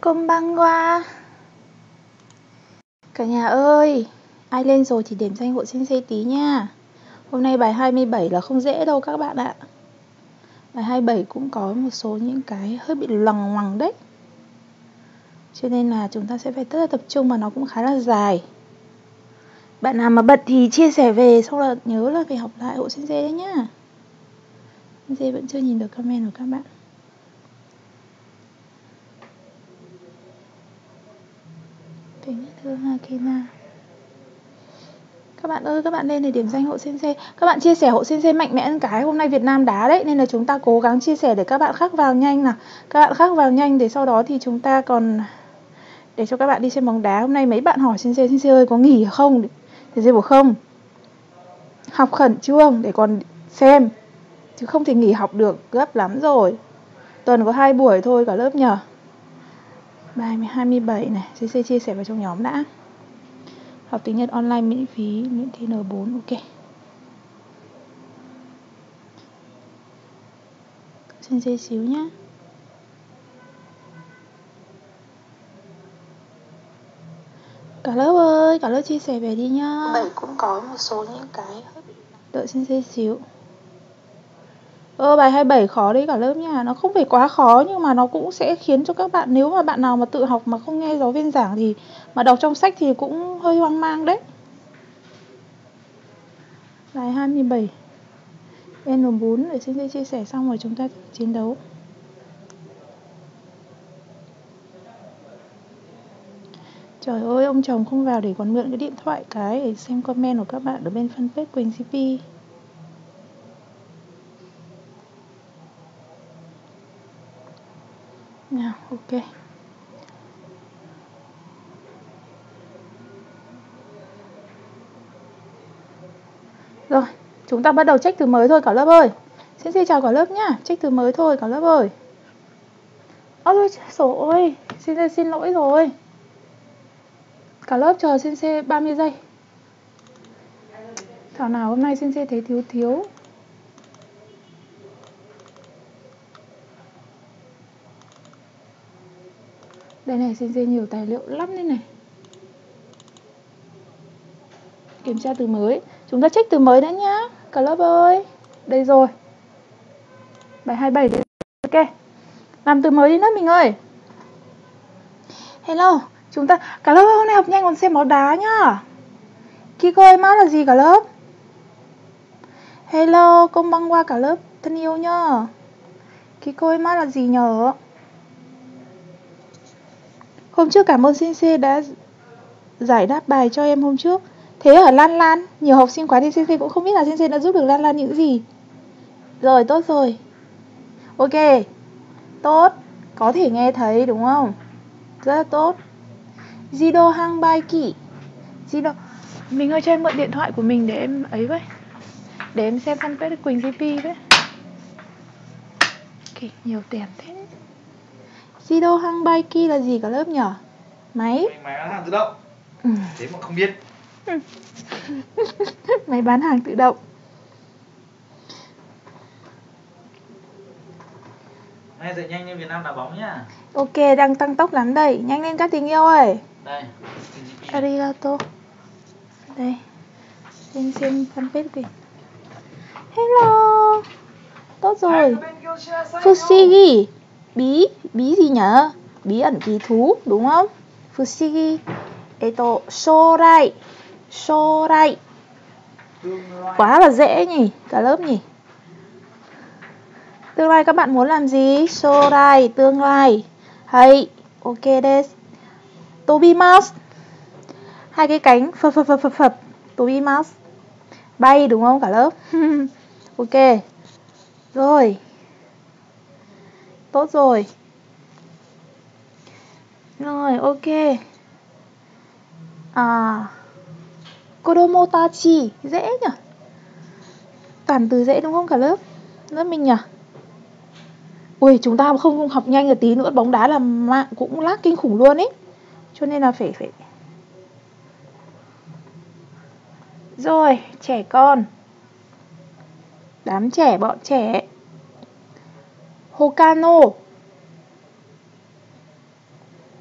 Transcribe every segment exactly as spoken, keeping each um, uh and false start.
Konbanwa. Cả nhà ơi, ai lên rồi thì điểm danh hộ Sensei tí nha. Hôm nay bài hai mươi bảy là không dễ đâu các bạn ạ. Bài hai mươi bảy cũng có một số những cái hơi bị loằng ngoằng đấy. Cho nên là chúng ta sẽ phải rất là tập trung, mà nó cũng khá là dài. Bạn nào mà bận thì chia sẻ về, xong là nhớ là phải học lại hộ Sensei đấy nhá. Sensei vẫn chưa nhìn được comment của các bạn. Kính thưa Hakina. Các bạn ơi, các bạn lên để điểm danh hộ Sensei. Các bạn chia sẻ hộ Sensei mạnh mẽ hơn cái. Hôm nay Việt Nam đá đấy, nên là chúng ta cố gắng chia sẻ để các bạn khác vào nhanh nào. Các bạn khác vào nhanh để sau đó thì chúng ta còn để cho các bạn đi xem bóng đá. Hôm nay mấy bạn hỏi Sensei, Sensei ơi có nghỉ không? Sensei bảo không. Học khẩn trương để còn xem, chứ không thể nghỉ học được, gấp lắm rồi. Tuần có hai buổi thôi cả lớp nhờ. Bài hai mươi bảy này, Sensei chia sẻ vào trong nhóm đã. Học tiếng Nhật online miễn phí, miễn thi N bốn, ok. Sensei xíu nhá. Cả lớp ơi, cả lớp chia sẻ về đi nhá. Bảy cũng có một số những cái. Đợi Sensei xíu. Ơ bài hai mươi bảy khó đấy cả lớp nha. Nó không phải quá khó, nhưng mà nó cũng sẽ khiến cho các bạn, nếu mà bạn nào mà tự học mà không nghe giáo viên giảng thì mà đọc trong sách thì cũng hơi hoang mang đấy. Bài hai mươi bảy N bốn để Sensei chia sẻ xong rồi chúng ta chiến đấu. Trời ơi, ông chồng không vào để còn mượn cái điện thoại cái để xem comment của các bạn ở bên fanpage Quỳnh xê pê. Nào, ok. Rồi, chúng ta bắt đầu check từ mới thôi cả lớp ơi. Sensei chào cả lớp nhá, check từ mới thôi cả lớp ơi. Ôi trời ơi, Sensei xin lỗi rồi. Cả lớp chờ Sensei ba mươi giây. Thảo nào hôm nay Sensei thấy thiếu thiếu. Đây này, Sensei nhiều tài liệu lắm đây này. Kiểm tra từ mới. Chúng ta check từ mới đã nhá. Cả lớp ơi. Đây rồi. Bài hai mươi bảy đấy. Ok. Làm từ mới đi lớp mình ơi. Hello. Chúng ta, cả lớp hôm nay học nhanh còn xem bóng đá nhá. Kiko ơi, mát là gì cả lớp? Hello, công băng qua cả lớp thân yêu nhá. Kiko ơi, mát là gì nhở? Hôm trước cảm ơn Sensei đã giải đáp bài cho em hôm trước. Thế ở Lan Lan, nhiều học sinh quá thì Sensei cũng không biết là Sensei đã giúp được Lan Lan những gì. Rồi, tốt rồi. Ok, tốt. Có thể nghe thấy đúng không? Rất là tốt. Jido hang bai ki. Jido, mình ơi cho em mượn điện thoại của mình để em ấy với. Để em xem fanpage Quỳnh xê pê với. Ok, nhiều tiền thế. Jido hang bai ki là gì cả lớp nhở? Máy. Máy bán hàng tự động. Ừ. Thế mà không biết. Máy bán hàng tự động. Này dậy nhanh lên Việt Nam đá bóng nhá. Ok, đang tăng tốc lắm đây. Nhanh lên các tình yêu ơi. Đây. Arigato. Đây. Xem xem fanpage kìa. Hello. Tốt rồi. Fushigi. Bí, bí gì nhở? Bí ẩn kỳ thú, đúng không? Fushigi. Eto, shorai. Shorai. Quá là dễ nhỉ, cả lớp nhỉ. Tương lai các bạn muốn làm gì? Shorai, tương lai. Hay, ok desu. Tobimasu. Hai cái cánh phập phập phập phập phập. Tobimasu. Bay đúng không cả lớp? Ok. Rồi. Tốt rồi. Rồi, ok. À. Kodomo tachi. Dễ nhỉ? Toàn từ dễ đúng không cả lớp? Lớp mình nhỉ? Ui, chúng ta không học nhanh một tí nữa bóng đá là mạng cũng lag kinh khủng luôn ấy. Cho nên là phải phải Rồi, trẻ con. Đám trẻ, bọn trẻ. Hokano.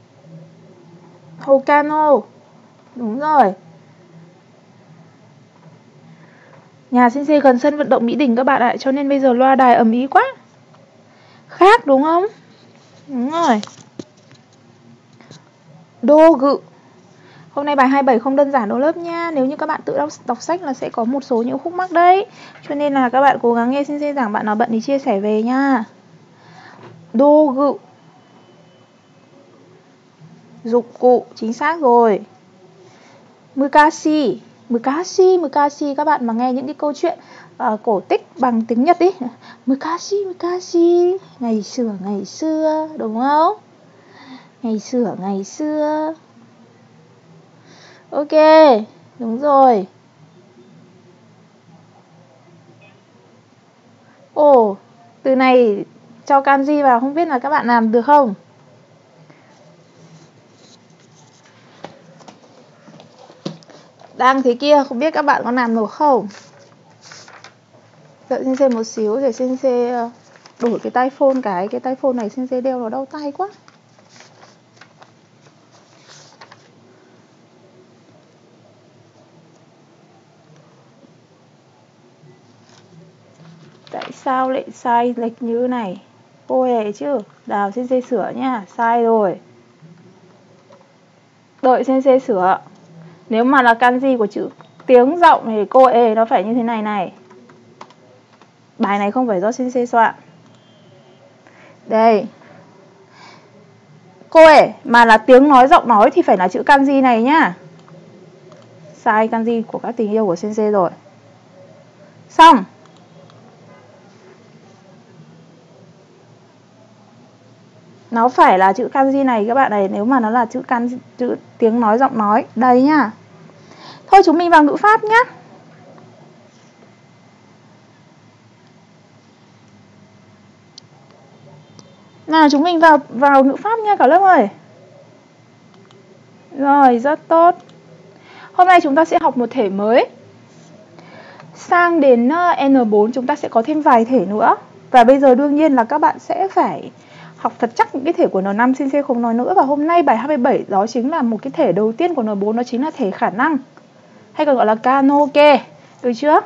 Hokano. Đúng rồi. Nhà Sensei gần sân vận động Mỹ Đình các bạn ạ, cho nên bây giờ loa đài ầm ĩ quá. Khác đúng không? Đúng rồi. Dogu. Hôm nay bài hai mươi bảy không đơn giản đâu lớp nha. Nếu như các bạn tự đọc, đọc sách là sẽ có một số những khúc mắc đấy. Cho nên là các bạn cố gắng nghe Sensei giảng, bạn nào bận thì chia sẻ về nha. Dogu. Dụng cụ, chính xác rồi. Mukashi. Mukashi, Mukashi, các bạn mà nghe những cái câu chuyện uh, cổ tích bằng tiếng Nhật ý. Mukashi, Mukashi, ngày xưa, ngày xưa, đúng không? Ngày xưa, ngày xưa. Ok, đúng rồi. Ồ, từ này cho kanji vào, không biết là các bạn làm được không? Đang thế kia, không biết các bạn có làm được không? Đợi Sensei một xíu để Sensei đổi cái tai phone cái. Cái tai phone này Sensei đeo nó đau tay quá. Tại sao lại sai lệch như này? Cô hề chứ. Đào Sensei sửa nha. Sai rồi. Đợi Sensei sửa. Nếu mà là kanji của chữ tiếng rộng thì cô ê nó phải như thế này này. Bài này không phải do Sensei soạn. Đây. Cô ê mà là tiếng nói giọng nói thì phải là chữ kanji này nhá. Sai kanji của các tình yêu của Sensei rồi. Xong. Nó phải là chữ kanji này các bạn này. Nếu mà nó là chữ kanji, chữ tiếng nói giọng nói. Đây nhá. Thôi chúng mình vào ngữ pháp nhá. Nào chúng mình vào vào ngữ pháp nha cả lớp ơi. Rồi, rất tốt. Hôm nay chúng ta sẽ học một thể mới. Sang đến N bốn chúng ta sẽ có thêm vài thể nữa. Và bây giờ đương nhiên là các bạn sẽ phải học thật chắc những cái thể của N năm, Sensei không nói nữa. Và hôm nay bài hai mươi bảy đó chính là một cái thể đầu tiên của N bốn, đó chính là thể khả năng, hay còn gọi là Kanoke. Được chưa?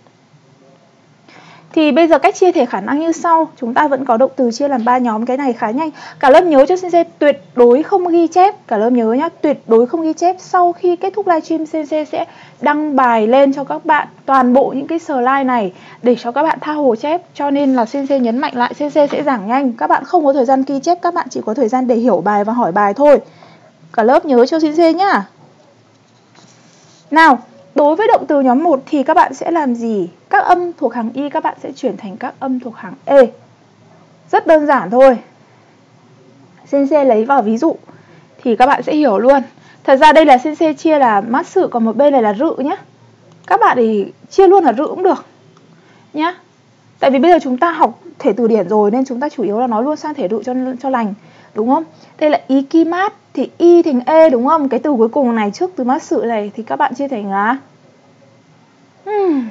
Thì bây giờ cách chia thể khả năng như sau. Chúng ta vẫn có động từ chia làm ba nhóm. Cái này khá nhanh. Cả lớp nhớ cho Sensei tuyệt đối không ghi chép. Cả lớp nhớ nhá, tuyệt đối không ghi chép. Sau khi kết thúc livestream, Sensei sẽ đăng bài lên cho các bạn toàn bộ những cái slide này để cho các bạn tha hồ chép. Cho nên là Sensei nhấn mạnh lại, Sensei sẽ giảng nhanh. Các bạn không có thời gian ghi chép, các bạn chỉ có thời gian để hiểu bài và hỏi bài thôi. Cả lớp nhớ cho Sensei nhá. Nào, đối với động từ nhóm một thì các bạn sẽ làm gì? Các âm thuộc hàng Y các bạn sẽ chuyển thành các âm thuộc hàng E. Rất đơn giản thôi. Sensei lấy vào ví dụ thì các bạn sẽ hiểu luôn. Thật ra đây là Sensei chia là mát sự, còn một bên này là rự nhá. Các bạn thì chia luôn là rự cũng được nhá. Tại vì bây giờ chúng ta học thể từ điển rồi nên chúng ta chủ yếu là nói luôn sang thể rự cho, cho lành. Đúng không? Đây là ikimat thì Y thành E đúng không? Cái từ cuối cùng này trước từ mát sự này thì các bạn chia thành là hmm.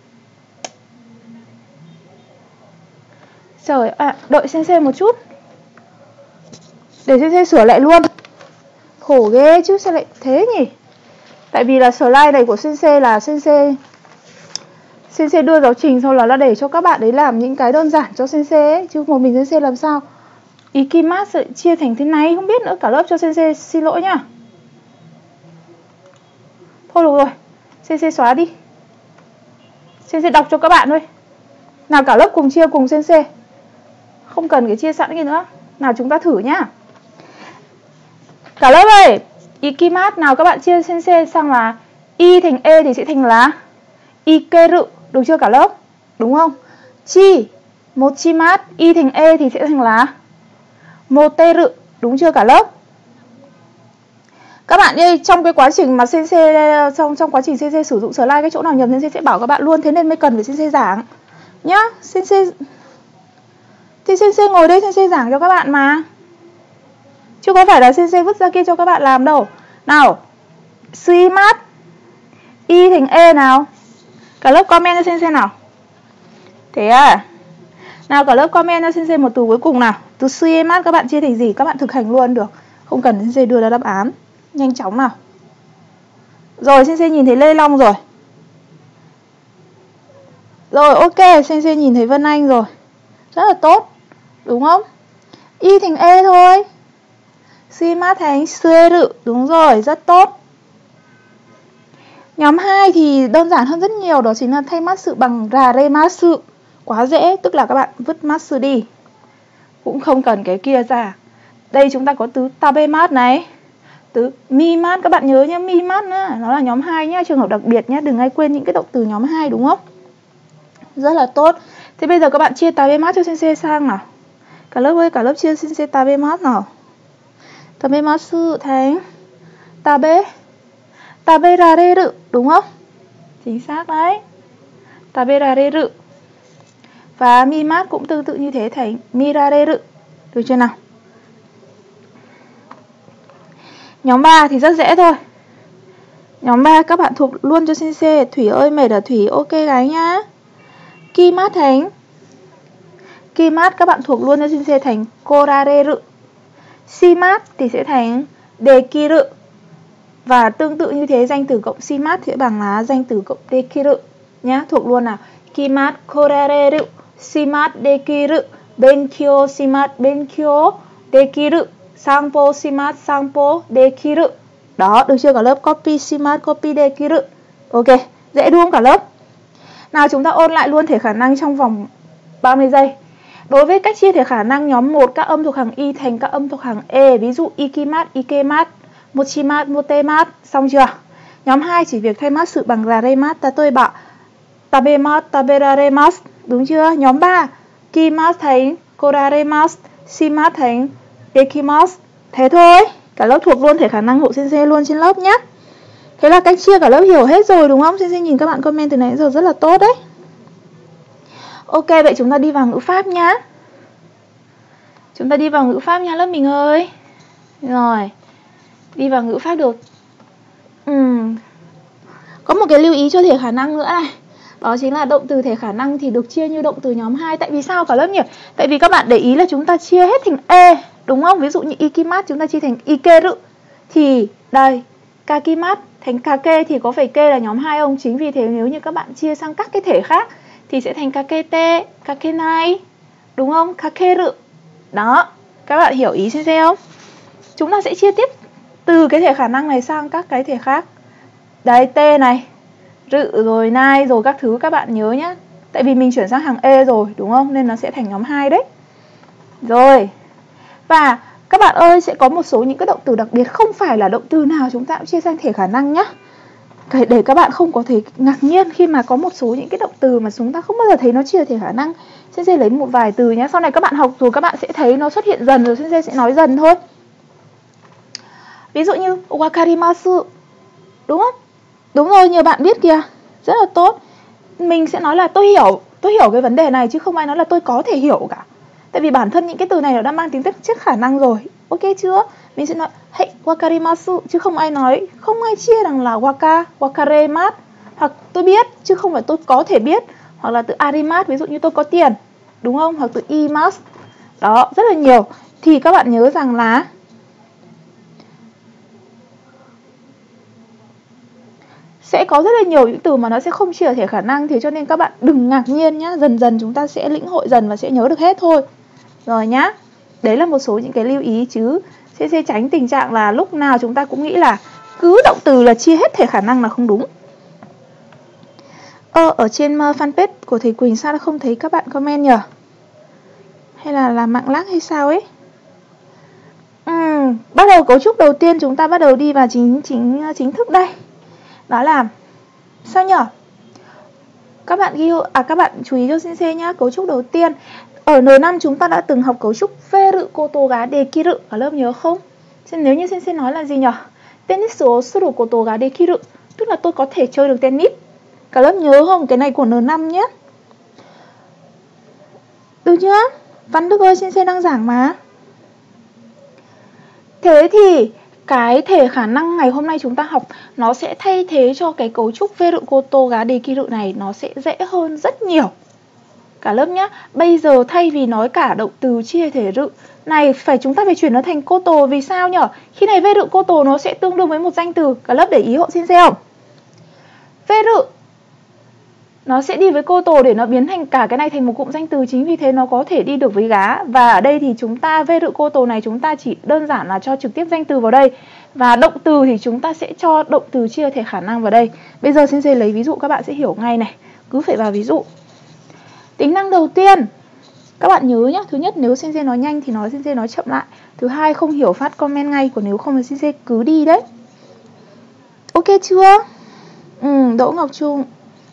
Trời ạ, à, đợi Sensei một chút. Để Sensei sửa lại luôn. Khổ ghê chứ sao lại thế nhỉ? Tại vì là slide này của Sensei là Sensei Sensei đưa giáo trình xong là, là để cho các bạn ấy làm những cái đơn giản cho Sensei ấy. Chứ một mình Sensei làm sao ikimat sẽ chia thành thế này, không biết nữa. Cả lớp cho Sensei xin lỗi nhá. Thôi được rồi, Sensei xóa đi. Sensei đọc cho các bạn thôi. Nào cả lớp cùng chia cùng Sensei. Không cần cái chia sẵn gì nữa. Nào chúng ta thử nhá. Cả lớp ơi, ikimat nào các bạn chia Sensei sang là Y thành E thì sẽ thành là ikeru, đúng chưa cả lớp? Đúng không? Chi, mochimat, Y thành E thì sẽ thành là moteru, đúng chưa cả lớp? Các bạn ơi, trong cái quá trình mà Sensei trong trong quá trình Sensei sử dụng slide, cái chỗ nào nhầm Sensei sẽ bảo các bạn luôn, thế nên mới cần phải Sensei giảng nhá. Sensei thì Sensei ngồi đây Sensei giảng cho các bạn mà, chứ có phải là Sensei vứt ra kia cho các bạn làm đâu. Nào, suimat, Y thành E nào. Cả lớp comment cho Sensei nào. Thế à? Nào cả lớp comment cho Sensei một từ cuối cùng nào. Từ suimat các bạn chia thành gì? Các bạn thực hành luôn được, không cần Sensei đưa ra đáp án. Nhanh chóng nào. Rồi, Sensei nhìn thấy Lê Long rồi. Rồi, ok, Sensei nhìn thấy Vân Anh rồi. Rất là tốt, đúng không? Y thành E thôi. Shima thành Sueru, đúng rồi, rất tốt. Nhóm hai thì đơn giản hơn rất nhiều, đó chính là thay matsu bằng raremasu. Quá dễ, tức là các bạn vứt matsu đi. Cũng không cần cái kia ra. Đây chúng ta có từ tabemasu này, từ mimasu, các bạn nhớ nhé, mimasu nó là nhóm hai nhá, trường hợp đặc biệt nhé, đừng ai quên những cái động từ nhóm hai, đúng không? Rất là tốt. Thế bây giờ các bạn chia tabemasu cho Sensei sang nào. Cả lớp ơi, cả lớp chia Sensei tabemasu nào. Tabemasu thành tabe, taberareru, đúng không? Chính xác đấy. Taberareru. Và mimasu cũng tương tự như thế thành mirareru. Được chưa nào? Nhóm ba thì rất dễ thôi. Nhóm ba các bạn thuộc luôn cho Sensei. Thủy ơi, mệt ở Thủy, ok gái nhá. Kimasu thành Kimasu các bạn thuộc luôn cho Sensei thành korareru. Shimasu thì sẽ thành dekiru. Và tương tự như thế, danh từ cộng shimasu sẽ bằng là danh từ cộng dekiru nhá, thuộc luôn nào. Kimasu korareru, shimasu dekiru, benkyou shimasu benkyou dekiru, sanpo shimasu sanpo dekiru. Đó, được chưa cả lớp? Copy shimasu copy dekiru. Ok, dễ đúng không cả lớp? Nào chúng ta ôn lại luôn thể khả năng trong vòng ba mươi giây. Đối với cách chia thể khả năng nhóm một, các âm thuộc hàng Y thành các âm thuộc hàng E, ví dụ ikimasu, ikemasu, mochimasu, motemasu, xong chưa? Nhóm hai chỉ việc thay matsu bằng raremasu, tatoeba, tabemasu, taberaremasu, đúng chưa? Nhóm ba, kimasu thành koraremasu, shimasu thành dekimasu. Thế thôi, cả lớp thuộc luôn thể khả năng hộ Sensei luôn trên lớp nhé. Thế là cách chia cả lớp hiểu hết rồi đúng không? Sensei nhìn các bạn comment từ nãy đến giờ rất là tốt đấy. Ok, vậy chúng ta đi vào ngữ pháp nhá. Chúng ta đi vào ngữ pháp nha lớp mình ơi. Rồi, đi vào ngữ pháp được. uhm. Có một cái lưu ý cho thể khả năng nữa này. Đó chính là động từ thể khả năng thì được chia như động từ nhóm hai. Tại vì sao cả lớp nhỉ? Tại vì các bạn để ý là chúng ta chia hết thành E, đúng không? Ví dụ như ikimasu chúng ta chia thành ikeru. Thì đây, kakimasu thành kake thì có phải ke là nhóm hai không? Chính vì thế nếu như các bạn chia sang các cái thể khác thì sẽ thành kakete, kakenai, đúng không? Kakeru. Đó, các bạn hiểu ý Sensei không? Chúng ta sẽ chia tiếp từ cái thể khả năng này sang các cái thể khác. Đấy, T này, rự rồi nai rồi các thứ các bạn nhớ nhá. Tại vì mình chuyển sang hàng E rồi, đúng không? Nên nó sẽ thành nhóm hai đấy. Rồi. Và các bạn ơi, sẽ có một số những cái động từ đặc biệt, không phải là động từ nào chúng ta cũng chia sang thể khả năng nhá. Để các bạn không có thể ngạc nhiên khi mà có một số những cái động từ mà chúng ta không bao giờ thấy nó chia thể khả năng. Sensei lấy một vài từ nhé. Sau này các bạn học rồi các bạn sẽ thấy nó xuất hiện dần rồi, Sensei sẽ nói dần thôi. Ví dụ như wakarimasu, đúng không? Đúng rồi, nhiều bạn biết kìa. Rất là tốt. Mình sẽ nói là tôi hiểu, tôi hiểu cái vấn đề này chứ không ai nói là tôi có thể hiểu cả. Tại vì bản thân những cái từ này nó đã mang tính chất khả năng rồi. Ok chưa? Mình sẽ nói hey, wakarimasu chứ không ai nói, không ai chia rằng là waka, wakaremasu. Hoặc tôi biết chứ không phải tôi có thể biết. Hoặc là từ arimasu, ví dụ như tôi có tiền, đúng không? Hoặc từ imasu. Đó, rất là nhiều. Thì các bạn nhớ rằng là sẽ có rất là nhiều những từ mà nó sẽ không chia thể khả năng. Thế cho nên các bạn đừng ngạc nhiên nhá. Dần dần chúng ta sẽ lĩnh hội dần và sẽ nhớ được hết thôi. Rồi nhá. Đấy là một số những cái lưu ý chứ. Sẽ, sẽ tránh tình trạng là lúc nào chúng ta cũng nghĩ là cứ động từ là chia hết thể khả năng là không đúng. Ờ, ở trên fanpage của thầy Quỳnh sao không thấy các bạn comment nhỉ? Hay là là mạng lag hay sao ấy? Uhm, bắt đầu cấu trúc đầu tiên chúng ta bắt đầu đi vào chính chính chính thức đây. Đó là sao nhỉ? Các bạn ghi à các bạn chú ý cho Sensei nhá. Cấu trúc đầu tiên ở N năm chúng ta đã từng học cấu trúc Feru koto ga dekiru ở lớp nhớ không? Nếu như Sensei nói là gì nhỉ? Tennis o suru koto ga dekiru, tức là tôi có thể chơi được tennis. Cả lớp nhớ không? Cái này của N năm nhé. Được chưa? Văn Đức ơi, Sensei đang giảng mà. Thế thì cái thể khả năng ngày hôm nay chúng ta học nó sẽ thay thế cho cái cấu trúc Feru koto ga dekiru này, nó sẽ dễ hơn rất nhiều. Cả lớp nhá. Bây giờ thay vì nói cả động từ chia thể rự này, phải chúng ta phải chuyển nó thành cô tô. Vì sao nhở? Khi này vê rự cô tô nó sẽ tương đương với một danh từ. Cả lớp để ý hộ sensei không? Vê rự nó sẽ đi với cô tô để nó biến thành cả cái này thành một cụm danh từ. Chính vì thế nó có thể đi được với gá. Và ở đây thì chúng ta vê rự cô tô này chúng ta chỉ đơn giản là cho trực tiếp danh từ vào đây. Và động từ thì chúng ta sẽ cho động từ chia thể khả năng vào đây. Bây giờ sensei lấy ví dụ các bạn sẽ hiểu ngay này. Cứ phải vào ví dụ. Tính năng đầu tiên, các bạn nhớ nhé. Thứ nhất, nếu sensei nói nhanh thì nói sensei nói chậm lại. Thứ hai, không hiểu phát comment ngay. Còn nếu không thì sensei cứ đi đấy. Ok chưa? Ừ, Đỗ Ngọc Trung.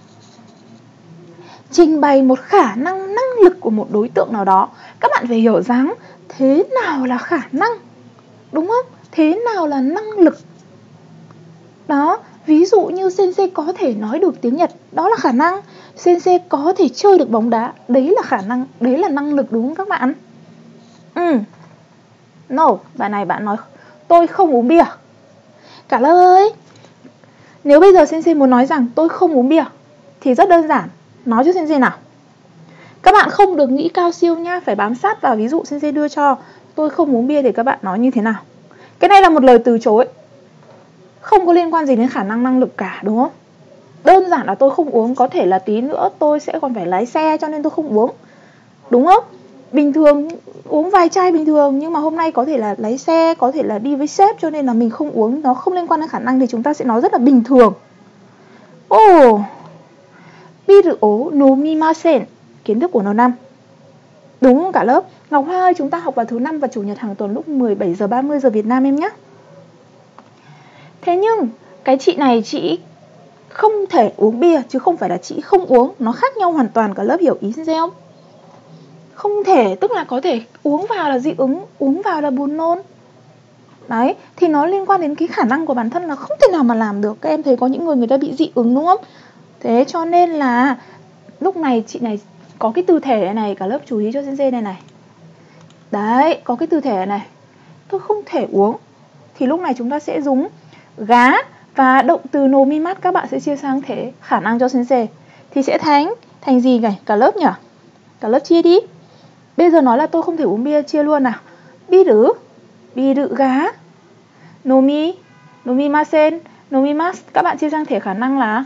Trình bày một khả năng năng lực của một đối tượng nào đó. Các bạn phải hiểu rằng thế nào là khả năng, đúng không? Thế nào là năng lực? Đó, ví dụ như sensei có thể nói được tiếng Nhật, đó là khả năng. Sensei có thể chơi được bóng đá, đấy là khả năng, đấy là năng lực, đúng không các bạn? Ừ. No, bạn này bạn nói tôi không uống bia. Cả lớp ơi, nếu bây giờ sensei muốn nói rằng tôi không uống bia thì rất đơn giản. Nói cho sensei nào. Các bạn không được nghĩ cao siêu nha, phải bám sát vào ví dụ sensei đưa cho. Tôi không uống bia thì các bạn nói như thế nào? Cái này là một lời từ chối, không có liên quan gì đến khả năng năng lực cả, đúng không? Đơn giản là tôi không uống, có thể là tí nữa tôi sẽ còn phải lái xe cho nên tôi không uống, đúng không? Bình thường uống vài chai bình thường, nhưng mà hôm nay có thể là lái xe, có thể là đi với sếp cho nên là mình không uống, nó không liên quan đến khả năng thì chúng ta sẽ nói rất là bình thường. Ồ, biru o nomimasen, kiến thức của nó năm. Đúng không cả lớp? Ngọc Hoa ơi, chúng ta học vào thứ năm và chủ nhật hàng tuần lúc mười bảy giờ ba mươi giờ Việt Nam em nhé. Thế nhưng cái chị này chị không thể uống bia chứ không phải là chị không uống, nó khác nhau hoàn toàn. Cả lớp hiểu ý sensei không? Không thể tức là có thể uống vào là dị ứng, uống vào là buồn nôn. Đấy, thì nó liên quan đến cái khả năng của bản thân là không thể nào mà làm được. Các em thấy có những người người ta bị dị ứng đúng không? Thế cho nên là lúc này chị này có cái từ thể này này, cả lớp chú ý cho sensei này này. Đấy, có cái từ thể này này. Tôi không thể uống. Thì lúc này chúng ta sẽ dùng gá và động từ nomimat các bạn sẽ chia sang thế khả năng cho sensei. Thì sẽ thành thành gì này? Cả lớp nhỉ? Cả lớp chia đi. Bây giờ nói là tôi không thể uống bia, chia luôn nào. Biru, biru gá, nomi, nomimasen, nomimasu. Các bạn chia sang thể khả năng là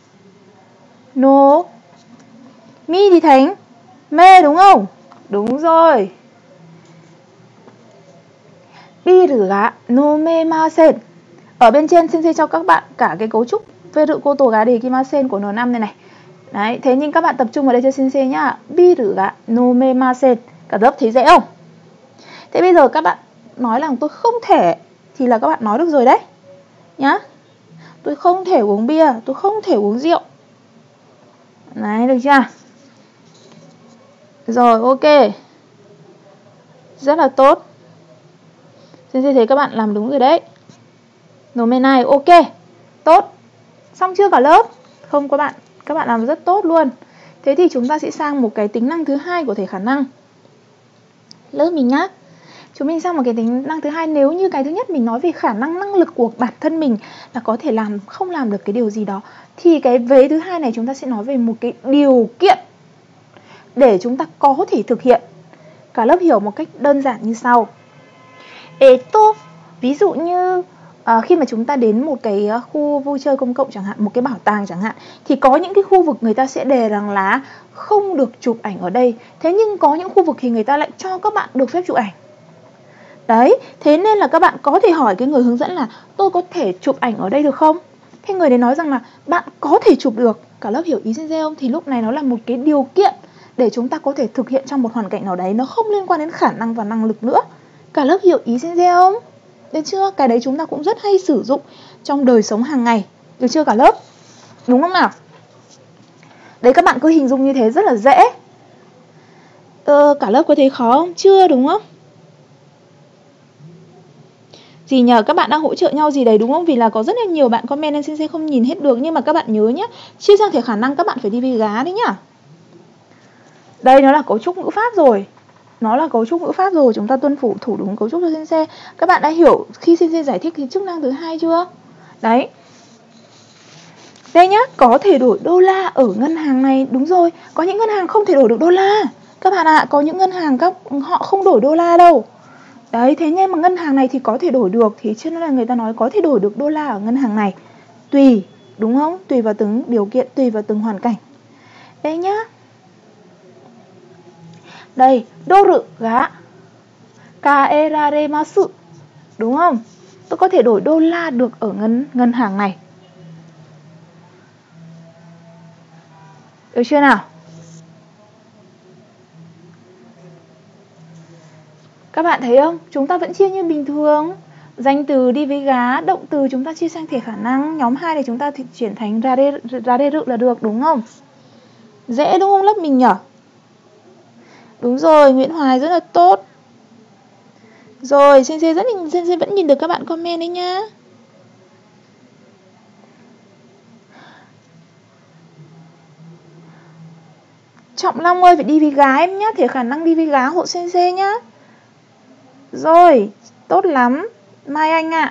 no, mi thì thành mê đúng không? Đúng rồi. Biru ga nomemasen. Ở bên trên sensei cho các bạn cả cái cấu trúc veru koto ga dekimasen của en năm này này. Đấy, thế nhưng các bạn tập trung vào đây cho sensei nhá. Biru ga nomemasen. Cả lớp thấy dễ không? Thế bây giờ các bạn nói rằng tôi không thể thì là các bạn nói được rồi đấy. Nhá. Tôi không thể uống bia, tôi không thể uống rượu. Đấy, được chưa? Rồi, ok. Rất là tốt. Sensei thấy các bạn làm đúng rồi đấy. Nome này, ok. Tốt. Xong chưa cả lớp? Không các bạn, các bạn làm rất tốt luôn. Thế thì chúng ta sẽ sang một cái tính năng thứ hai của thể khả năng. Lớp mình nhá. Chúng mình sang một cái tính năng thứ hai. Nếu như cái thứ nhất mình nói về khả năng năng lực của bản thân mình là có thể làm không làm được cái điều gì đó, thì cái vế thứ hai này chúng ta sẽ nói về một cái điều kiện để chúng ta có thể thực hiện. Cả lớp hiểu một cách đơn giản như sau. Eto, ví dụ như à, khi mà chúng ta đến một cái khu vui chơi công cộng chẳng hạn, một cái bảo tàng chẳng hạn, thì có những cái khu vực người ta sẽ đề rằng là không được chụp ảnh ở đây. Thế nhưng có những khu vực thì người ta lại cho các bạn được phép chụp ảnh. Đấy, thế nên là các bạn có thể hỏi cái người hướng dẫn là tôi có thể chụp ảnh ở đây được không? Thế người đấy nói rằng là bạn có thể chụp được. Cả lớp hiểu ý sensei không? Thì lúc này nó là một cái điều kiện để chúng ta có thể thực hiện trong một hoàn cảnh nào đấy, nó không liên quan đến khả năng và năng lực nữa. Cả lớp hiểu ý sensei không? Được chưa? Cái đấy chúng ta cũng rất hay sử dụng trong đời sống hàng ngày. Được chưa cả lớp? Đúng không nào? Đấy, các bạn cứ hình dung như thế rất là dễ. Ờ, cả lớp có thấy khó không? Chưa đúng không? Gì nhờ, các bạn đang hỗ trợ nhau gì đấy đúng không? Vì là có rất là nhiều bạn comment nên sensei không nhìn hết được. Nhưng mà các bạn nhớ nhé, chia sang thể khả năng các bạn phải đi với gá đấy nhá. Đây nó là cấu trúc ngữ pháp rồi. Nó là cấu trúc ngữ pháp rồi. Chúng ta tuân thủ thủ đúng cấu trúc cho sensei. Các bạn đã hiểu khi sensei giải thích cái chức năng thứ hai chưa? Đấy. Đây nhá, có thể đổi đô la ở ngân hàng này. Đúng rồi, có những ngân hàng không thể đổi được đô la. Các bạn ạ, à, có những ngân hàng các họ không đổi đô la đâu. Đấy, thế nhưng mà ngân hàng này thì có thể đổi được. Thì cho nên là người ta nói có thể đổi được đô la ở ngân hàng này. Tùy, đúng không? Tùy vào từng điều kiện, tùy vào từng hoàn cảnh. Đây nhá. Đây, đô rự gá kaeraremasu. Đúng không? Tôi có thể đổi đô la được ở ngân, ngân hàng này. Được chưa nào? Các bạn thấy không? Chúng ta vẫn chia như bình thường. Danh từ đi với gá, động từ chúng ta chia sang thể khả năng. Nhóm hai thì chúng ta thì chuyển thành ra đê, ra đê rự là được, đúng không? Dễ đúng không lớp mình nhỉ? Đúng rồi, Nguyễn Hoài rất là tốt. Rồi, Sensei rất Sensei vẫn nhìn được các bạn comment đấy nhá. Trọng Long ơi, phải đi với gá em nhá, thể khả năng đi với gá hộ Sensei nhá. Rồi, tốt lắm Mai Anh ạ.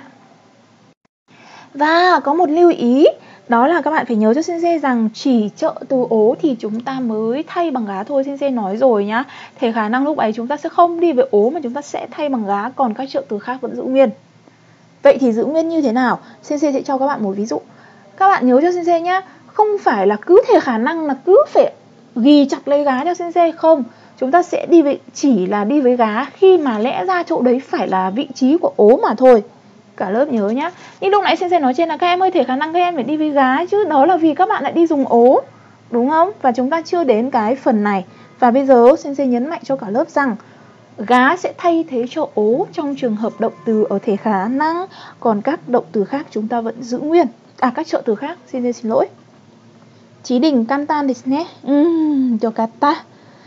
Và có một lưu ý, đó là các bạn phải nhớ cho Sensei rằng chỉ trợ từ ố thì chúng ta mới thay bằng gá thôi. Sensei nói rồi nhá, thể khả năng lúc ấy chúng ta sẽ không đi với ố mà chúng ta sẽ thay bằng gá, còn các trợ từ khác vẫn giữ nguyên. Vậy thì giữ nguyên như thế nào? Sensei sẽ cho các bạn một ví dụ. Các bạn nhớ cho Sensei nhá, không phải là cứ thể khả năng là cứ phải ghi chặt lấy gá cho Sensei, không. Chúng ta sẽ đi với, chỉ là đi với gá khi mà lẽ ra chỗ đấy phải là vị trí của ố mà thôi. Cả lớp nhớ nhá. Nhưng lúc nãy Sensei nói trên là các em ơi, thể khả năng các em phải đi với gá chứ, đó là vì các bạn lại đi dùng ố, đúng không? Và chúng ta chưa đến cái phần này. Và bây giờ Sensei nhấn mạnh cho cả lớp rằng gá sẽ thay thế cho ố trong trường hợp động từ ở thể khả năng, còn các động từ khác chúng ta vẫn giữ nguyên. À, các trợ từ khác, Sensei xin lỗi. Chí Đình kantan desu ne. Ừm, yokatta.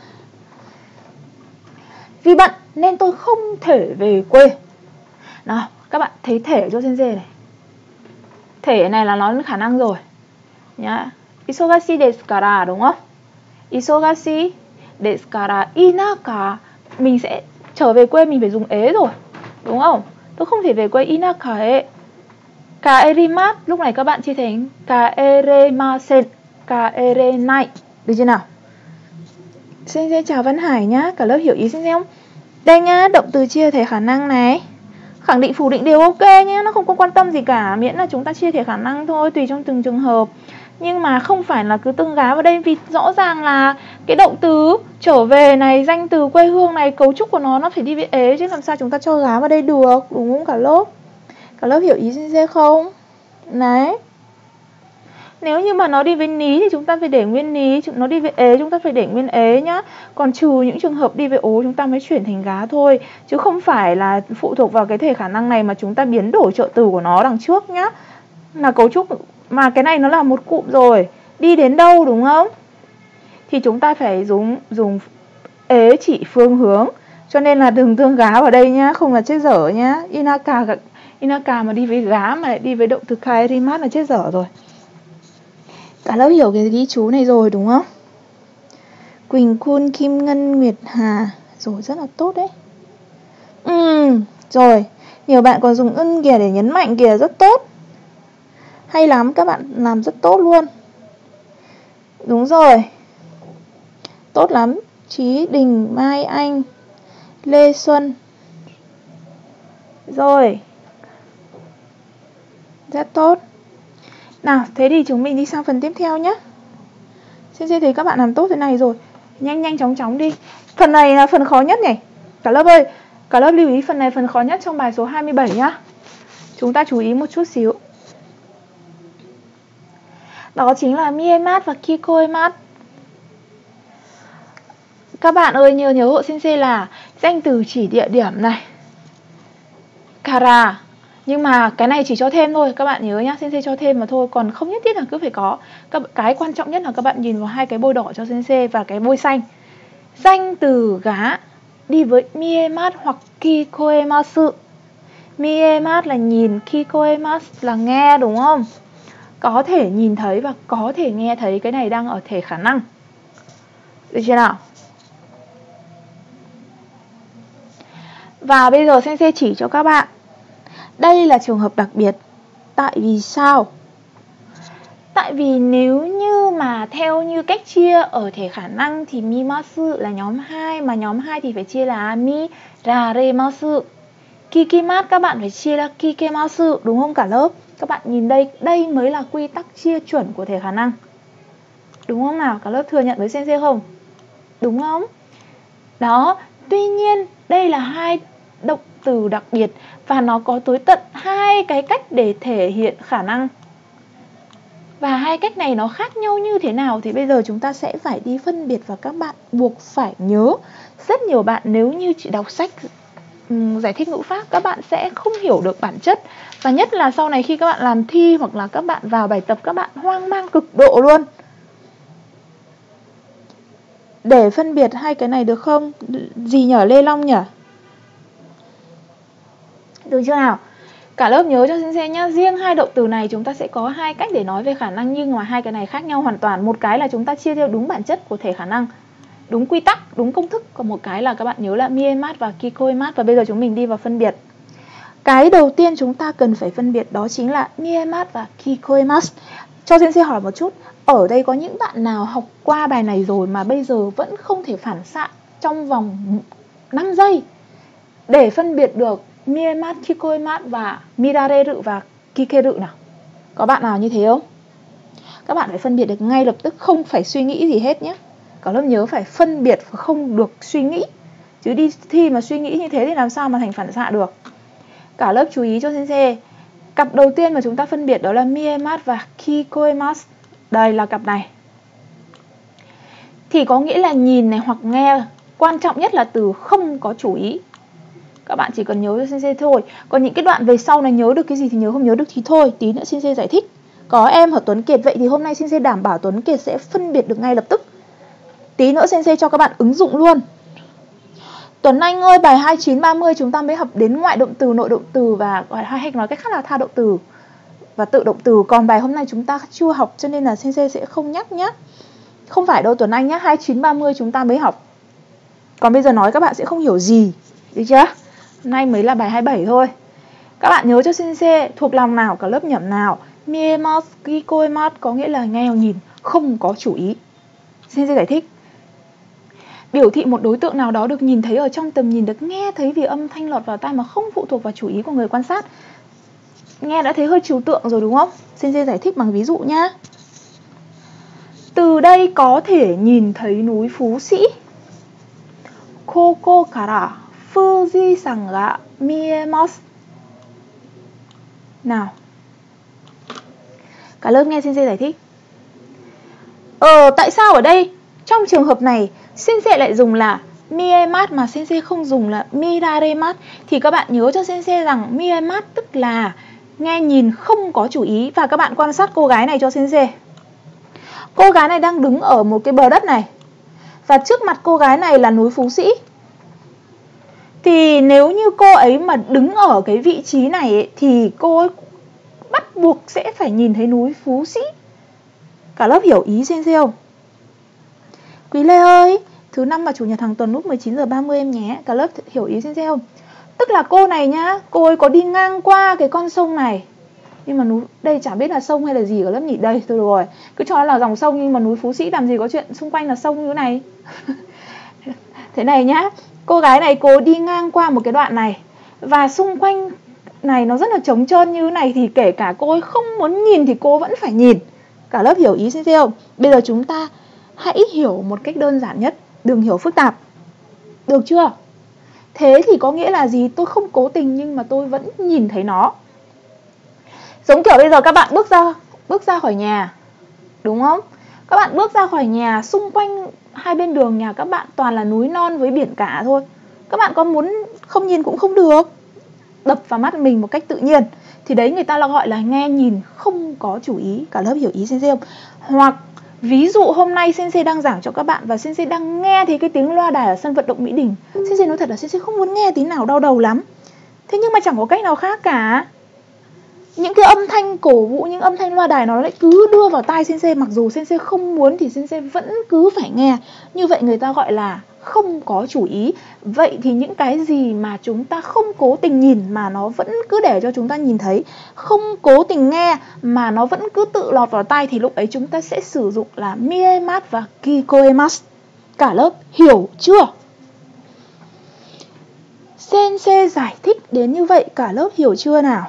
Vì bận nên tôi không thể về quê. Nào, các bạn thấy thể cho Sensei này. Thể này là nói khả năng rồi nhá. Isogashi desu kara, đúng không? Isogashi desu kara inaka. Mình sẽ trở về quê, mình phải dùng ế rồi, đúng không? Tôi không thể về quê inaka e. Kaerimasu, lúc này các bạn chia thành kaeremasen, kaerenai. Được chưa nào? Sensei chào Văn Hải nhá, cả lớp hiểu ý Sensei không? Đây nhá, động từ chia thể khả năng này, khẳng định phủ định đều ok nhé, nó không có quan tâm gì cả, miễn là chúng ta chia thể khả năng thôi, tùy trong từng trường hợp. Nhưng mà không phải là cứ tương gá vào đây, vì rõ ràng là cái động từ trở về này, danh từ quê hương này, cấu trúc của nó nó phải đi với ế, chứ làm sao chúng ta cho gá vào đây được, đúng không cả lớp? Cả lớp hiểu ý Sensei không? Đấy. Nếu như mà nó đi với ní thì chúng ta phải để nguyên ní, nó đi với ế chúng ta phải để nguyên ế nhá. Còn trừ những trường hợp đi với ố chúng ta mới chuyển thành gá thôi, chứ không phải là phụ thuộc vào cái thể khả năng này mà chúng ta biến đổi trợ từ của nó đằng trước nhá. Là cấu trúc, mà cái này nó là một cụm rồi, đi đến đâu đúng không? Thì chúng ta phải dùng dùng ế chỉ phương hướng. Cho nên là đừng tương gá vào đây nhá, không là chết dở nhá. Inaka Inaka mà đi với gá mà lại đi với động từ kaerimasu là chết dở rồi. Cả lớp hiểu cái ghi chú này rồi đúng không? Quỳnh Kun, Kim Ngân, Nguyệt Hà. Rồi, rất là tốt đấy. Ừ, rồi. Nhiều bạn còn dùng ưng kìa để nhấn mạnh kìa, rất tốt. Hay lắm, các bạn làm rất tốt luôn. Đúng rồi. Tốt lắm. Chí Đình, Mai Anh, Lê Xuân. Rồi. Rất tốt. Nào, thế thì chúng mình đi sang phần tiếp theo nhé. Sensei thấy các bạn làm tốt thế này rồi. Nhanh nhanh chóng chóng đi. Phần này là phần khó nhất nhỉ. Cả lớp ơi, cả lớp lưu ý phần này phần khó nhất trong bài số hai mươi bảy nhá. Chúng ta chú ý một chút xíu. Đó chính là Miemat và Kikoemat. Các bạn ơi, nhớ nhớ hộ Sensei là danh từ chỉ địa điểm này, Kara. Nhưng mà cái này chỉ cho thêm thôi, các bạn nhớ nhá, Sensei cho thêm mà thôi, còn không nhất thiết là cứ phải có. Cái quan trọng nhất là các bạn nhìn vào hai cái bôi đỏ cho Sensei và cái bôi xanh. Danh từ gá đi với Miemat hoặc Kikoemasu. Miemat là nhìn, Kikoemasu là nghe, đúng không? Có thể nhìn thấy và có thể nghe thấy, cái này đang ở thể khả năng. Được chưa nào? Và bây giờ Sensei chỉ cho các bạn. Đây là trường hợp đặc biệt. Tại vì sao? tại vì nếu như mà theo như cách chia ở thể khả năng thì mimasu là nhóm hai, mà nhóm hai thì phải chia là mi raremasu. Kikimasu các bạn phải chia là kikemasu, đúng không cả lớp? Các bạn nhìn đây, đây mới là quy tắc chia chuẩn của thể khả năng. Đúng không nào? Cả lớp thừa nhận với sensei không? Đúng không? Đó, tuy nhiên đây là hai động từ đặc biệt và nó có tới tận hai cái cách để thể hiện khả năng. Và hai cách này nó khác nhau như thế nào thì bây giờ chúng ta sẽ phải đi phân biệt và các bạn buộc phải nhớ. Rất nhiều bạn nếu như chỉ đọc sách um, giải thích ngữ pháp các bạn sẽ không hiểu được bản chất. Và nhất là sau này khi các bạn làm thi hoặc là các bạn vào bài tập các bạn hoang mang cực độ luôn. Để phân biệt hai cái này được không? Gì nhở Lê Long nhở? Được chưa nào? Cả lớp nhớ cho sensei nhá, riêng hai động từ này chúng ta sẽ có hai cách để nói về khả năng, nhưng mà hai cái này khác nhau hoàn toàn. Một cái là chúng ta chia theo đúng bản chất của thể khả năng, đúng quy tắc, đúng công thức. Còn một cái là các bạn nhớ là miemat và kikoimat. Và bây giờ chúng mình đi vào phân biệt. Cái đầu tiên chúng ta cần phải phân biệt đó chính là miemat và kikoimat. Cho sensei hỏi một chút, ở đây có những bạn nào học qua bài này rồi mà bây giờ vẫn không thể phản xạ trong vòng năm giây để phân biệt được miemat, kikoimat và mirareru và kikeru nào? Có bạn nào như thế không? Các bạn phải phân biệt được ngay lập tức, không phải suy nghĩ gì hết nhé. Cả lớp nhớ phải phân biệt và không được suy nghĩ. Chứ đi thi mà suy nghĩ như thế thì làm sao mà thành phản xạ được. Cả lớp chú ý cho sensei. Cặp đầu tiên mà chúng ta phân biệt đó là miemat và kikoimat. Đây là cặp này. Thì có nghĩa là nhìn này hoặc nghe. Quan trọng nhất là từ không có chủ ý. Các bạn chỉ cần nhớ cho sensei thôi. Còn những cái đoạn về sau này nhớ được cái gì thì nhớ, không nhớ được thì thôi. Tí nữa sensei giải thích. Có em ở Tuấn Kiệt, vậy thì hôm nay sensei đảm bảo Tuấn Kiệt sẽ phân biệt được ngay lập tức. Tí nữa sensei cho các bạn ứng dụng luôn. Tuấn Anh ơi, bài hai mươi chín ba mươi chúng ta mới học đến ngoại động từ, nội động từ và hay nói cách khác là tha động từ và tự động từ. Còn bài hôm nay chúng ta chưa học cho nên là sensei sẽ không nhắc nhé. Không phải đâu Tuấn Anh nhé, hai mươi chín ba mươi chúng ta mới học. Còn bây giờ nói các bạn sẽ không hiểu gì. Được chưa? Hôm nay mới là bài hai mươi bảy thôi. Các bạn nhớ cho sensei thuộc lòng nào, cả lớp nhẩm nào. Miemat, kikoimat có nghĩa là nghe nhìn, không có chủ ý. Sensei giải thích. Biểu thị một đối tượng nào đó được nhìn thấy ở trong tầm nhìn, được nghe thấy vì âm thanh lọt vào tai mà không phụ thuộc vào chủ ý của người quan sát. Nghe đã thấy hơi trừu tượng rồi đúng không? Sensei giải thích bằng ví dụ nhá. Từ đây có thể nhìn thấy núi Phú Sĩ. Koko kara Fuji-san ga miemasu. Nào. Cả lớp nghe sensei giải thích. Ờ, tại sao ở đây trong trường hợp này sensei lại dùng là miemat mà sensei không dùng là miraremat? Thì các bạn nhớ cho sensei rằng miemat tức là nghe nhìn không có chủ ý. Và các bạn quan sát cô gái này cho sensei. Cô gái này đang đứng ở một cái bờ đất này. Và trước mặt cô gái này là núi Phú Sĩ. Thì nếu như cô ấy mà đứng ở cái vị trí này ấy, thì cô ấy bắt buộc sẽ phải nhìn thấy núi Phú Sĩ. Cả lớp hiểu ý sensei không? Quý Lê ơi, thứ năm và chủ nhật hàng tuần lúc mười chín giờ ba mươi em nhé. Cả lớp hiểu ý sensei không? Tức là cô này nhá, cô ấy có đi ngang qua cái con sông này. Nhưng mà núi, đây chả biết là sông hay là gì, cả lớp nhỉ? Đây, thôi rồi. Cứ cho nó là dòng sông, nhưng mà núi Phú Sĩ làm gì có chuyện xung quanh là sông như thế này. Thế này nhá, cô gái này cô đi ngang qua một cái đoạn này. Và xung quanh này nó rất là trống trơn như thế này. Thì kể cả cô ấy không muốn nhìn thì cô vẫn phải nhìn. Cả lớp hiểu ý sensei không? Bây giờ chúng ta hãy hiểu một cách đơn giản nhất, đừng hiểu phức tạp. Được chưa? Thế thì có nghĩa là gì? Tôi không cố tình nhưng mà tôi vẫn nhìn thấy nó. Giống kiểu bây giờ các bạn bước ra bước ra khỏi nhà, đúng không? Các bạn bước ra khỏi nhà, xung quanh hai bên đường nhà các bạn toàn là núi non với biển cả thôi. Các bạn có muốn không nhìn cũng không được, đập vào mắt mình một cách tự nhiên. Thì đấy người ta là gọi là nghe nhìn không có chủ ý. Cả lớp hiểu ý sensei không? Hoặc ví dụ hôm nay sensei đang giảng cho các bạn và sensei đang nghe thấy cái tiếng loa đài ở sân vận động Mỹ Đình. Sensei nói thật là sensei không muốn nghe tí nào, đau đầu lắm. Thế nhưng mà chẳng có cách nào khác cả. Những cái âm thanh cổ vũ, những âm thanh loa đài nó lại cứ đưa vào tai sensei. Mặc dù sensei không muốn thì sensei vẫn cứ phải nghe. Như vậy người ta gọi là không có chủ ý. Vậy thì những cái gì mà chúng ta không cố tình nhìn mà nó vẫn cứ để cho chúng ta nhìn thấy, không cố tình nghe mà nó vẫn cứ tự lọt vào tai, thì lúc ấy chúng ta sẽ sử dụng là miemasu và kikoemasu. Cả lớp hiểu chưa? Sensei giải thích đến như vậy, cả lớp hiểu chưa nào?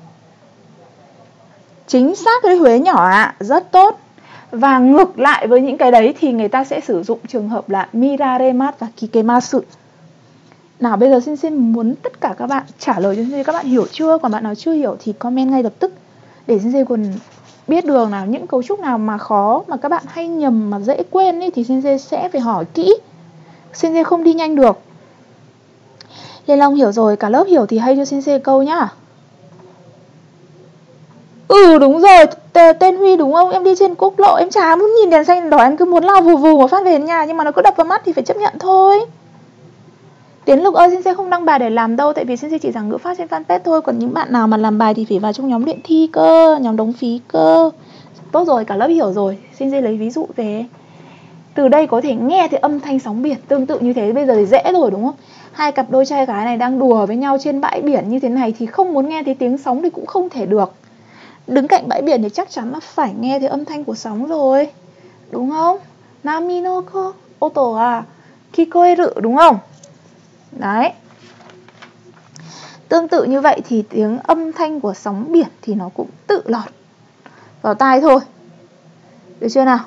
Chính xác đấy Huế nhỏ ạ, à, rất tốt. Và ngược lại với những cái đấy thì người ta sẽ sử dụng trường hợp là miraremasu và kikemasu. Nào bây giờ Sensei muốn tất cả các bạn trả lời cho Sensei, các bạn hiểu chưa? Còn bạn nào chưa hiểu thì comment ngay lập tức để Sensei còn biết được nào những cấu trúc nào mà khó mà các bạn hay nhầm mà dễ quên ý, thì Sensei sẽ phải hỏi kỹ. Sensei không đi nhanh được. Lê Long hiểu rồi, cả lớp hiểu thì hay cho Sensei câu nhá. Ừ đúng rồi, tên Huy đúng không? Em đi trên quốc lộ, em chả muốn nhìn đèn xanh đỏ, em cứ muốn lao vù vù một phát về đến nhà, nhưng mà nó cứ đập vào mắt thì phải chấp nhận thôi. Tiến Lực ơi, Sensei không đăng bài để làm đâu, tại vì Sensei chỉ giảng ngữ pháp trên fanpage thôi. Còn những bạn nào mà làm bài thì phải vào trong nhóm luyện thi cơ, nhóm đóng phí cơ. Tốt rồi, cả lớp hiểu rồi. Sensei lấy ví dụ về. Từ đây có thể nghe thấy âm thanh sóng biển tương tự như thế, bây giờ thì dễ rồi đúng không? Hai cặp đôi trai gái này đang đùa với nhau trên bãi biển như thế này thì không muốn nghe thấy tiếng sóng thì cũng không thể được. Đứng cạnh bãi biển thì chắc chắn là phải nghe thấy âm thanh của sóng rồi, đúng không? Nami no ko oto wa kikoeru, đúng không? Đấy. Tương tự như vậy thì tiếng âm thanh của sóng biển thì nó cũng tự lọt vào tai thôi. Được chưa nào?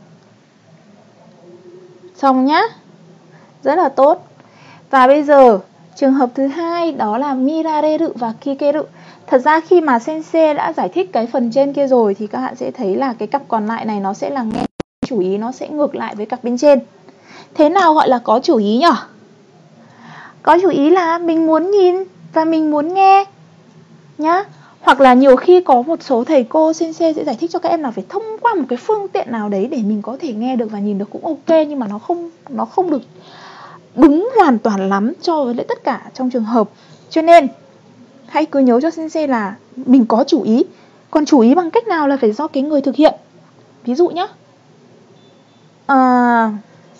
Xong nhá. Rất là tốt. Và bây giờ trường hợp thứ hai đó là mirareru và kikeru. Thật ra khi mà Sensei đã giải thích cái phần trên kia rồi thì các bạn sẽ thấy là cái cặp còn lại này nó sẽ là nghe chủ ý, nó sẽ ngược lại với cặp bên trên. Thế nào gọi là có chủ ý nhỉ? Có chủ ý là mình muốn nhìn và mình muốn nghe nhá. Hoặc là nhiều khi có một số thầy cô Sensei sẽ giải thích cho các em là phải thông qua một cái phương tiện nào đấy để mình có thể nghe được và nhìn được cũng ok, nhưng mà nó không nó không được đúng hoàn toàn lắm cho với tất cả trong trường hợp. Cho nên hãy cứ nhớ cho Sensei là mình có chủ ý. Còn chủ ý bằng cách nào là phải do cái người thực hiện. Ví dụ nhé, à,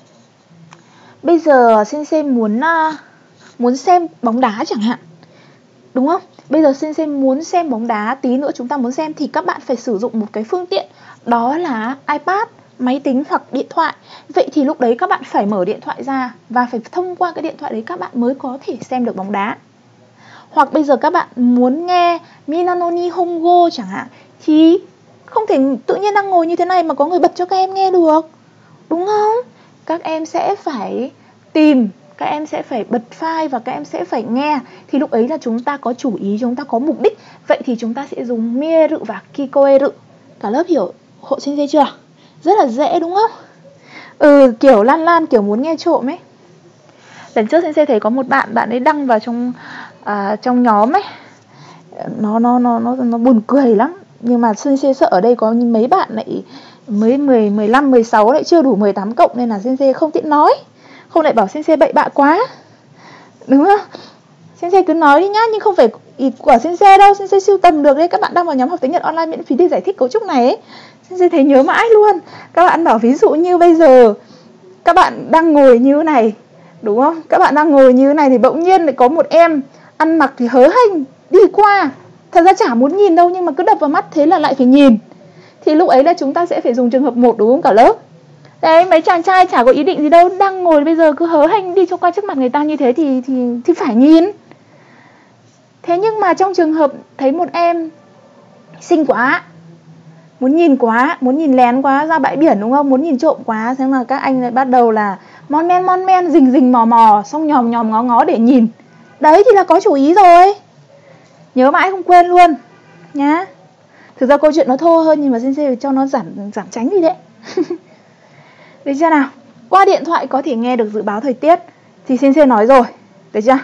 bây giờ Sensei muốn uh, muốn xem bóng đá chẳng hạn, đúng không? Bây giờ Sensei muốn xem bóng đá, tí nữa chúng ta muốn xem thì các bạn phải sử dụng một cái phương tiện, đó là iPad, máy tính hoặc điện thoại. Vậy thì lúc đấy các bạn phải mở điện thoại ra và phải thông qua cái điện thoại đấy các bạn mới có thể xem được bóng đá. Hoặc bây giờ các bạn muốn nghe Minano ni Hongo chẳng hạn, thì không thể tự nhiên đang ngồi như thế này mà có người bật cho các em nghe được, đúng không? Các em sẽ phải tìm, các em sẽ phải bật file và các em sẽ phải nghe. Thì lúc ấy là chúng ta có chủ ý, chúng ta có mục đích. Vậy thì chúng ta sẽ dùng mieru và kikoeru. Cả lớp hiểu hộ Sensei chưa? Rất là dễ đúng không? Ừ, kiểu Lan Lan kiểu muốn nghe trộm ấy. Lần trước Sensei thấy có một bạn, bạn ấy đăng vào trong à, trong nhóm ấy. Nó nó nó nó nó buồn cười lắm. Nhưng mà Sensei sợ ở đây có mấy bạn lại mới mười, mười lăm, mười sáu lại chưa đủ mười tám cộng nên là Sensei không tiện nói. Không lại bảo Sensei bậy bạ quá, đúng không? Sensei cứ nói đi nhá, nhưng không phải ý của Sensei đâu. Sensei sưu tầm được đấy. Các bạn đang vào nhóm học tiếng Nhật online miễn phí để giải thích cấu trúc này ấy. Sensei thấy nhớ mãi luôn. Các bạn bảo ví dụ như bây giờ các bạn đang ngồi như thế này, đúng không? Các bạn đang ngồi như thế này thì bỗng nhiên lại có một em ăn mặc thì hớ hênh đi qua. Thật ra chả muốn nhìn đâu nhưng mà cứ đập vào mắt thế là lại phải nhìn. Thì lúc ấy là chúng ta sẽ phải dùng trường hợp một, đúng không cả lớp? Đấy, mấy chàng trai chả có ý định gì đâu, đang ngồi bây giờ cứ hớ hênh đi cho qua trước mặt người ta như thế thì, thì, thì phải nhìn. Thế nhưng mà trong trường hợp thấy một em xinh quá, muốn nhìn quá, muốn nhìn lén quá ra bãi biển, đúng không? Muốn nhìn trộm quá, thế mà các anh lại bắt đầu là mon men mon men, rình rình mò mò, xong nhòm nhòm ngó ngó để nhìn. Đấy thì là có chủ ý rồi. Nhớ mãi không quên luôn nhá. Thực ra câu chuyện nó thô hơn nhưng mà Sensei cho nó giảm giảm tránh đi đấy. Được chưa nào? Qua điện thoại có thể nghe được dự báo thời tiết thì Sensei nói rồi, được chưa?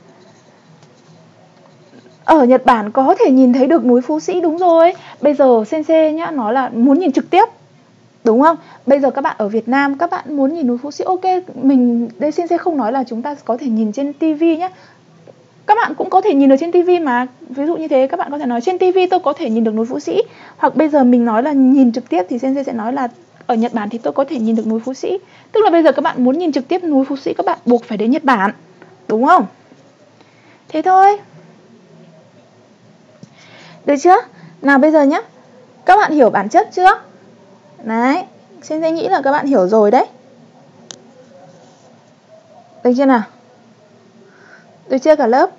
Ở Nhật Bản có thể nhìn thấy được núi Phú Sĩ, đúng rồi. Bây giờ Sensei nhá, nói là muốn nhìn trực tiếp, đúng không? Bây giờ các bạn ở Việt Nam, các bạn muốn nhìn núi Phú Sĩ, ok, mình đây Sensei không nói là chúng ta có thể nhìn trên tivi nhá. Các bạn cũng có thể nhìn được trên tivi mà. Ví dụ như thế, các bạn có thể nói trên tivi tôi có thể nhìn được núi Phú Sĩ. Hoặc bây giờ mình nói là nhìn trực tiếp thì Sensei sẽ nói là ở Nhật Bản thì tôi có thể nhìn được núi Phú Sĩ. Tức là bây giờ các bạn muốn nhìn trực tiếp núi Phú Sĩ, các bạn buộc phải đến Nhật Bản, đúng không? Thế thôi. Được chưa? Nào bây giờ nhá, các bạn hiểu bản chất chưa? Đấy, Sensei nghĩ là các bạn hiểu rồi đấy. Được chưa nào? Được chưa cả lớp?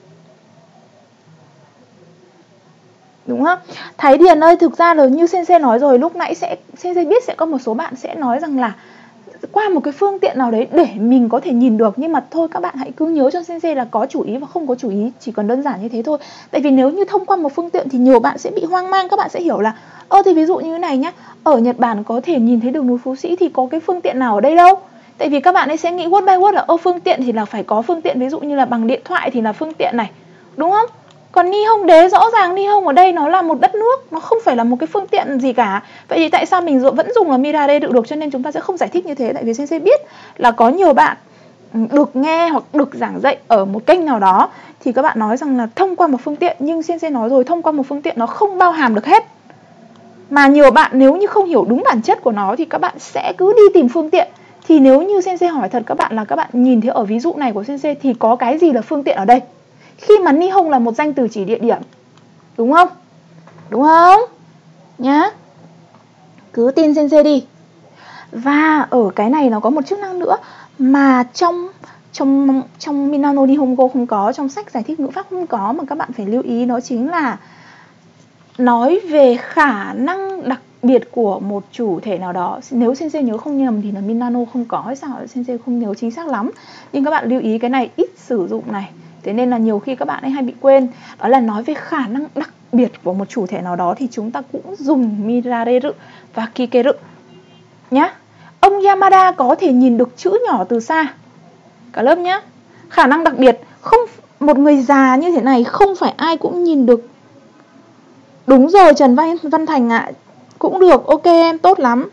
Đúng không? Thái Điền ơi, thực ra là như Sensei nói rồi, lúc nãy sẽ Sensei biết sẽ có một số bạn sẽ nói rằng là qua một cái phương tiện nào đấy để mình có thể nhìn được. Nhưng mà thôi các bạn hãy cứ nhớ cho Sensei là có chủ ý và không có chủ ý, chỉ còn đơn giản như thế thôi. Tại vì nếu như thông qua một phương tiện thì nhiều bạn sẽ bị hoang mang. Các bạn sẽ hiểu là ơ thì ví dụ như thế này nhá, ở Nhật Bản có thể nhìn thấy đường núi Phú Sĩ thì có cái phương tiện nào ở đây đâu. Tại vì các bạn ấy sẽ nghĩ word by word là ơ phương tiện thì là phải có phương tiện, ví dụ như là bằng điện thoại thì là phương tiện này, đúng không? Còn Nihon đế rõ ràng Nihon ở đây nó là một đất nước, nó không phải là một cái phương tiện gì cả. Vậy thì tại sao mình vẫn dùng là Mirare được, cho nên chúng ta sẽ không giải thích như thế. Tại vì Sensei biết là có nhiều bạn được nghe hoặc được giảng dạy ở một kênh nào đó thì các bạn nói rằng là thông qua một phương tiện. Nhưng Sensei nói rồi, thông qua một phương tiện nó không bao hàm được hết. Mà nhiều bạn nếu như không hiểu đúng bản chất của nó thì các bạn sẽ cứ đi tìm phương tiện. Thì nếu như Sensei hỏi thật các bạn là các bạn nhìn thấy ở ví dụ này của Sensei thì có cái gì là phương tiện ở đây? Khi mà Nihon là một danh từ chỉ địa điểm, đúng không? Đúng không? Nhá. Cứ tin Sensei đi. Và ở cái này nó có một chức năng nữa mà trong trong trong Minano Nihongo không có, trong sách giải thích ngữ pháp không có, mà các bạn phải lưu ý, đó chính là nói về khả năng đặc biệt của một chủ thể nào đó. Nếu Sensei nhớ không nhầm thì là Minano không có hay sao, Sensei không nhớ chính xác lắm. Nhưng các bạn lưu ý cái này ít sử dụng này. Thế nên là nhiều khi các bạn ấy hay bị quên. Đó là nói về khả năng đặc biệt của một chủ thể nào đó thì chúng ta cũng dùng Mirareru và Kikeru nhá. Ông Yamada có thể nhìn được chữ nhỏ từ xa. Cả lớp nhá. Khả năng đặc biệt, không một người già như thế này không phải ai cũng nhìn được. Đúng rồi Trần Văn, Văn Thành ạ. À. Cũng được, ok em, tốt lắm.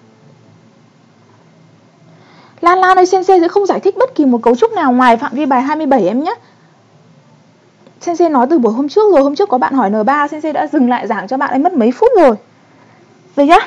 Lan Lan ơi, Sensei sẽ không giải thích bất kỳ một cấu trúc nào ngoài phạm vi bài hai mươi bảy em nhé. Sensei nói từ buổi hôm trước rồi, hôm trước có bạn hỏi N ba, Sensei đã dừng lại giảng cho bạn ấy mất mấy phút rồi. Được nhá.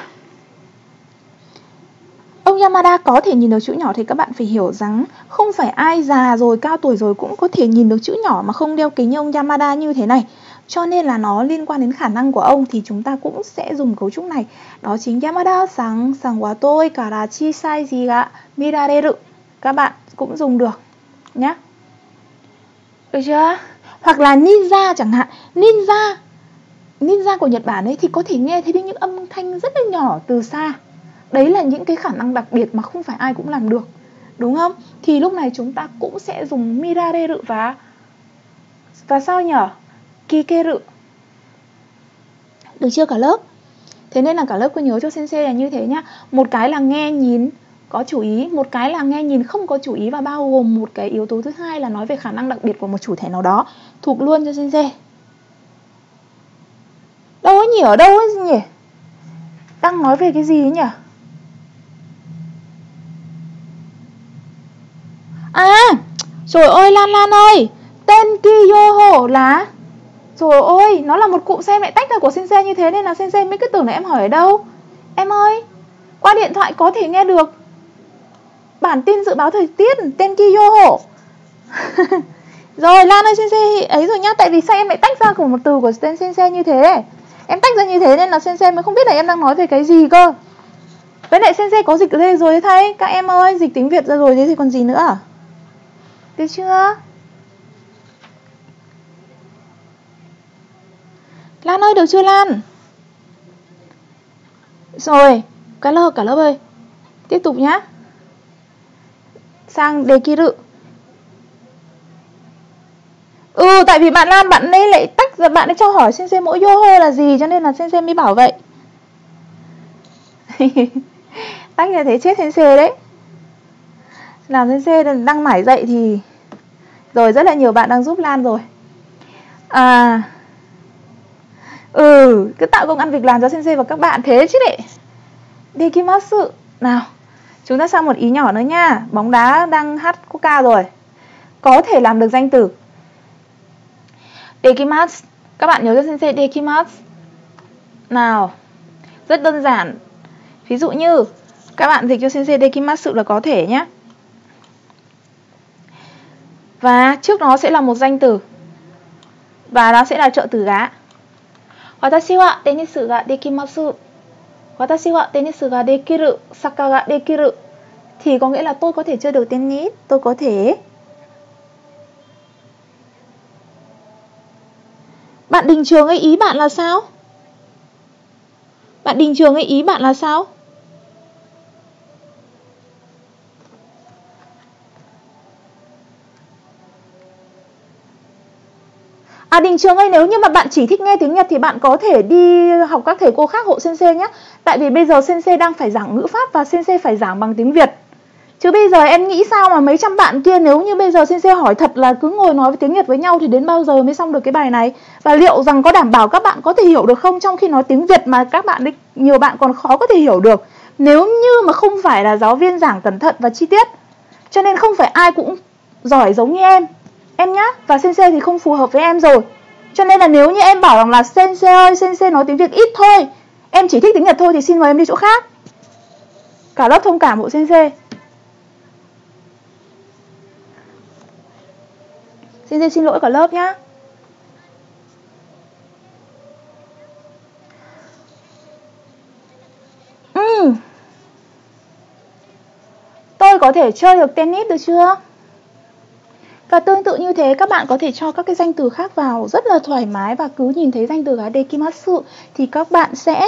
Ông Yamada có thể nhìn được chữ nhỏ thì các bạn phải hiểu rằng không phải ai già rồi, cao tuổi rồi cũng có thể nhìn được chữ nhỏ mà không đeo kính như ông Yamada như thế này. Cho nên là nó liên quan đến khả năng của ông thì chúng ta cũng sẽ dùng cấu trúc này. Đó chính Yamada-san, san wa toi kara chisai ji ga mirareru. Các bạn cũng dùng được nhá. Được chưa? Hoặc là ninja chẳng hạn. Ninja Ninja của Nhật Bản ấy thì có thể nghe thấy những âm thanh rất là nhỏ từ xa. Đấy là những cái khả năng đặc biệt mà không phải ai cũng làm được, đúng không? Thì lúc này chúng ta cũng sẽ dùng Mirareru và Và sao nhở? Kikeru. Được chưa cả lớp? Thế nên là cả lớp cứ nhớ cho Sensei là như thế nhá. Một cái là nghe nhìn có chủ ý, một cái là nghe nhìn không có chủ ý, và bao gồm một cái yếu tố thứ hai là nói về khả năng đặc biệt của một chủ thể nào đó. Thuộc luôn cho Sensei. Đâu ấy nhỉ? Ở đâu ấy nhỉ? Đang nói về cái gì ấy nhỉ? À, trời ơi Lan Lan ơi, Tenkiyoho là... Trời ơi, nó là một cụm xem lại tách ra của Sensei như thế nên là Sensei mới cứ tưởng là em hỏi ở đâu. Em ơi, qua điện thoại có thể nghe được bản tin dự báo thời tiết Tenkiyoho. Rồi Lan ơi, Sensei ấy rồi nhá. Tại vì sao em lại tách ra của một từ của Sensei như thế? Em tách ra như thế nên là Sensei mới không biết là em đang nói về cái gì cơ. Với lại Sensei có dịch ra rồi thầy. Các em ơi, dịch tiếng Việt ra rồi thì còn gì nữa. Được chưa? Lan ơi, được chưa Lan? Rồi, cả lớp, cả lớp ơi. Tiếp tục nhá. Sang Dekiru. Ừ, tại vì bạn Lan bạn ấy lại tách ra, bạn ấy cho hỏi Sensei mỗi yoho là gì, cho nên là Sensei mới bảo vậy. Tách như thế chết Sensei đấy. Làm Sensei đang mải dạy thì... Rồi, rất là nhiều bạn đang giúp Lan rồi. À... Ừ, cứ tạo công ăn việc làm cho Sensei và các bạn thế chứ đấy. Dekimasu. Nào, chúng ta sang một ý nhỏ nữa nha. Bóng đá đang hát coca rồi. Có thể làm được danh từ. Dekimasu. Các bạn nhớ cho Sensei Dekimasu. Nào, rất đơn giản. Ví dụ như Các bạn dịch cho sensei dekimatsu là có thể nhé. Và trước nó sẽ là một danh từ. Và nó sẽ là trợ từ gá. Watashi wa tennisu ga dekimasu. Watashi wa tennisu ga dekiru. Saka ga dekiru. Thì có nghĩa là tôi có thể chơi được tennis. Tôi có thể. Bạn Đình Trường ấy, ý bạn là sao? Bạn Đình Trường ấy, ý bạn là sao? À Đình Trường ơi, nếu như mà bạn chỉ thích nghe tiếng Nhật thì bạn có thể đi học các thầy cô khác hộ sensei nhé. Tại vì bây giờ sensei đang phải giảng ngữ pháp và sensei phải giảng bằng tiếng Việt. Chứ bây giờ em nghĩ sao mà mấy trăm bạn kia, nếu như bây giờ sensei hỏi thật là cứ ngồi nói với tiếng Nhật với nhau thì đến bao giờ mới xong được cái bài này? Và liệu rằng có đảm bảo các bạn có thể hiểu được không, trong khi nói tiếng Việt mà các bạn ấy, nhiều bạn còn khó có thể hiểu được, nếu như mà không phải là giáo viên giảng cẩn thận và chi tiết. Cho nên không phải ai cũng giỏi giống như em Em nhá, và sensei thì không phù hợp với em rồi. Cho nên là nếu như em bảo rằng là sensei ơi, sensei nói tiếng Việt ít thôi, em chỉ thích tiếng Nhật thôi thì xin mời em đi chỗ khác. Cả lớp thông cảm hộ sensei. Sensei xin lỗi cả lớp nhá. Ừ. Tôi có thể chơi được tennis được chưa? Và tương tự như thế, các bạn có thể cho các cái danh từ khác vào rất là thoải mái. Và cứ nhìn thấy danh từ là dekimatsu thì các bạn sẽ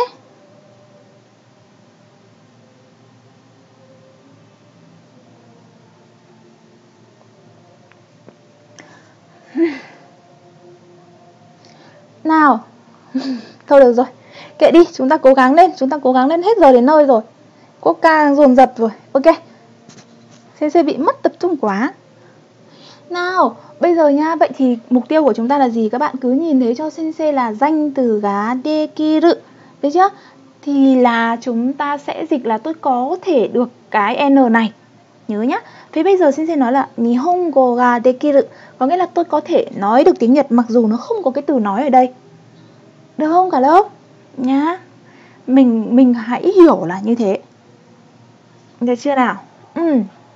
nào. Thôi được rồi, kệ đi, chúng ta cố gắng lên. Chúng ta cố gắng lên, hết giờ đến nơi rồi. Quốc ca dồn dập rồi. Ok, sensei bị mất tập trung quá. Nào, bây giờ nha, vậy thì mục tiêu của chúng ta là gì? Các bạn cứ nhìn thấy cho sensei là danh từ ga dekiru, được chưa? Thì là chúng ta sẽ dịch là tôi có thể được cái N này. Nhớ nhá. Thế bây giờ sensei nói là Nihongo ga dekiru, có nghĩa là tôi có thể nói được tiếng Nhật mặc dù nó không có cái từ nói ở đây. Được không cả lớp? Nhá. Mình mình hãy hiểu là như thế. Được chưa nào? Ừ.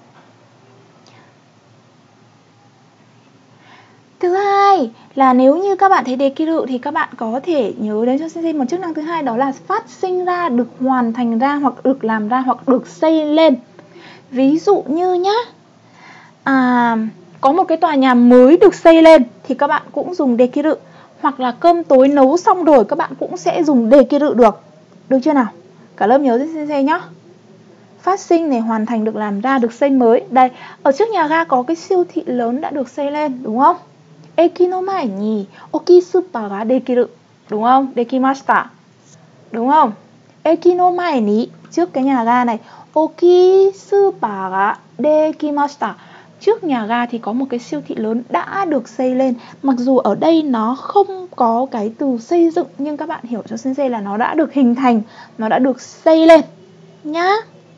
Thứ hai là nếu như các bạn thấy dekiru thì các bạn có thể nhớ đến cho sensei một chức năng thứ hai, đó là phát sinh ra, được hoàn thành ra, hoặc được làm ra, hoặc được xây lên. Ví dụ như nhá, à, có một cái tòa nhà mới được xây lên thì các bạn cũng dùng dekiru. Hoặc là cơm tối nấu xong rồi các bạn cũng sẽ dùng dekiru được. Được chưa nào? Cả lớp nhớ cho sensei nhá. Phát sinh này, hoàn thành, được làm ra, được xây mới. Đây, ở trước nhà ga có cái siêu thị lớn đã được xây lên, đúng không? Eki no mae ni oki super ga dekiru, đúng không? Dekimashita, đúng không? Eki no mae ni, trước cái nhà ga này, oki super ga dekimashita, trước nhà ga thì có một cái siêu thị lớn đã được xây lên. Mặc dù ở đây nó không có cái từ xây dựng, nhưng các bạn hiểu cho sensei là nó đã được hình thành, nó đã được xây lên nhá.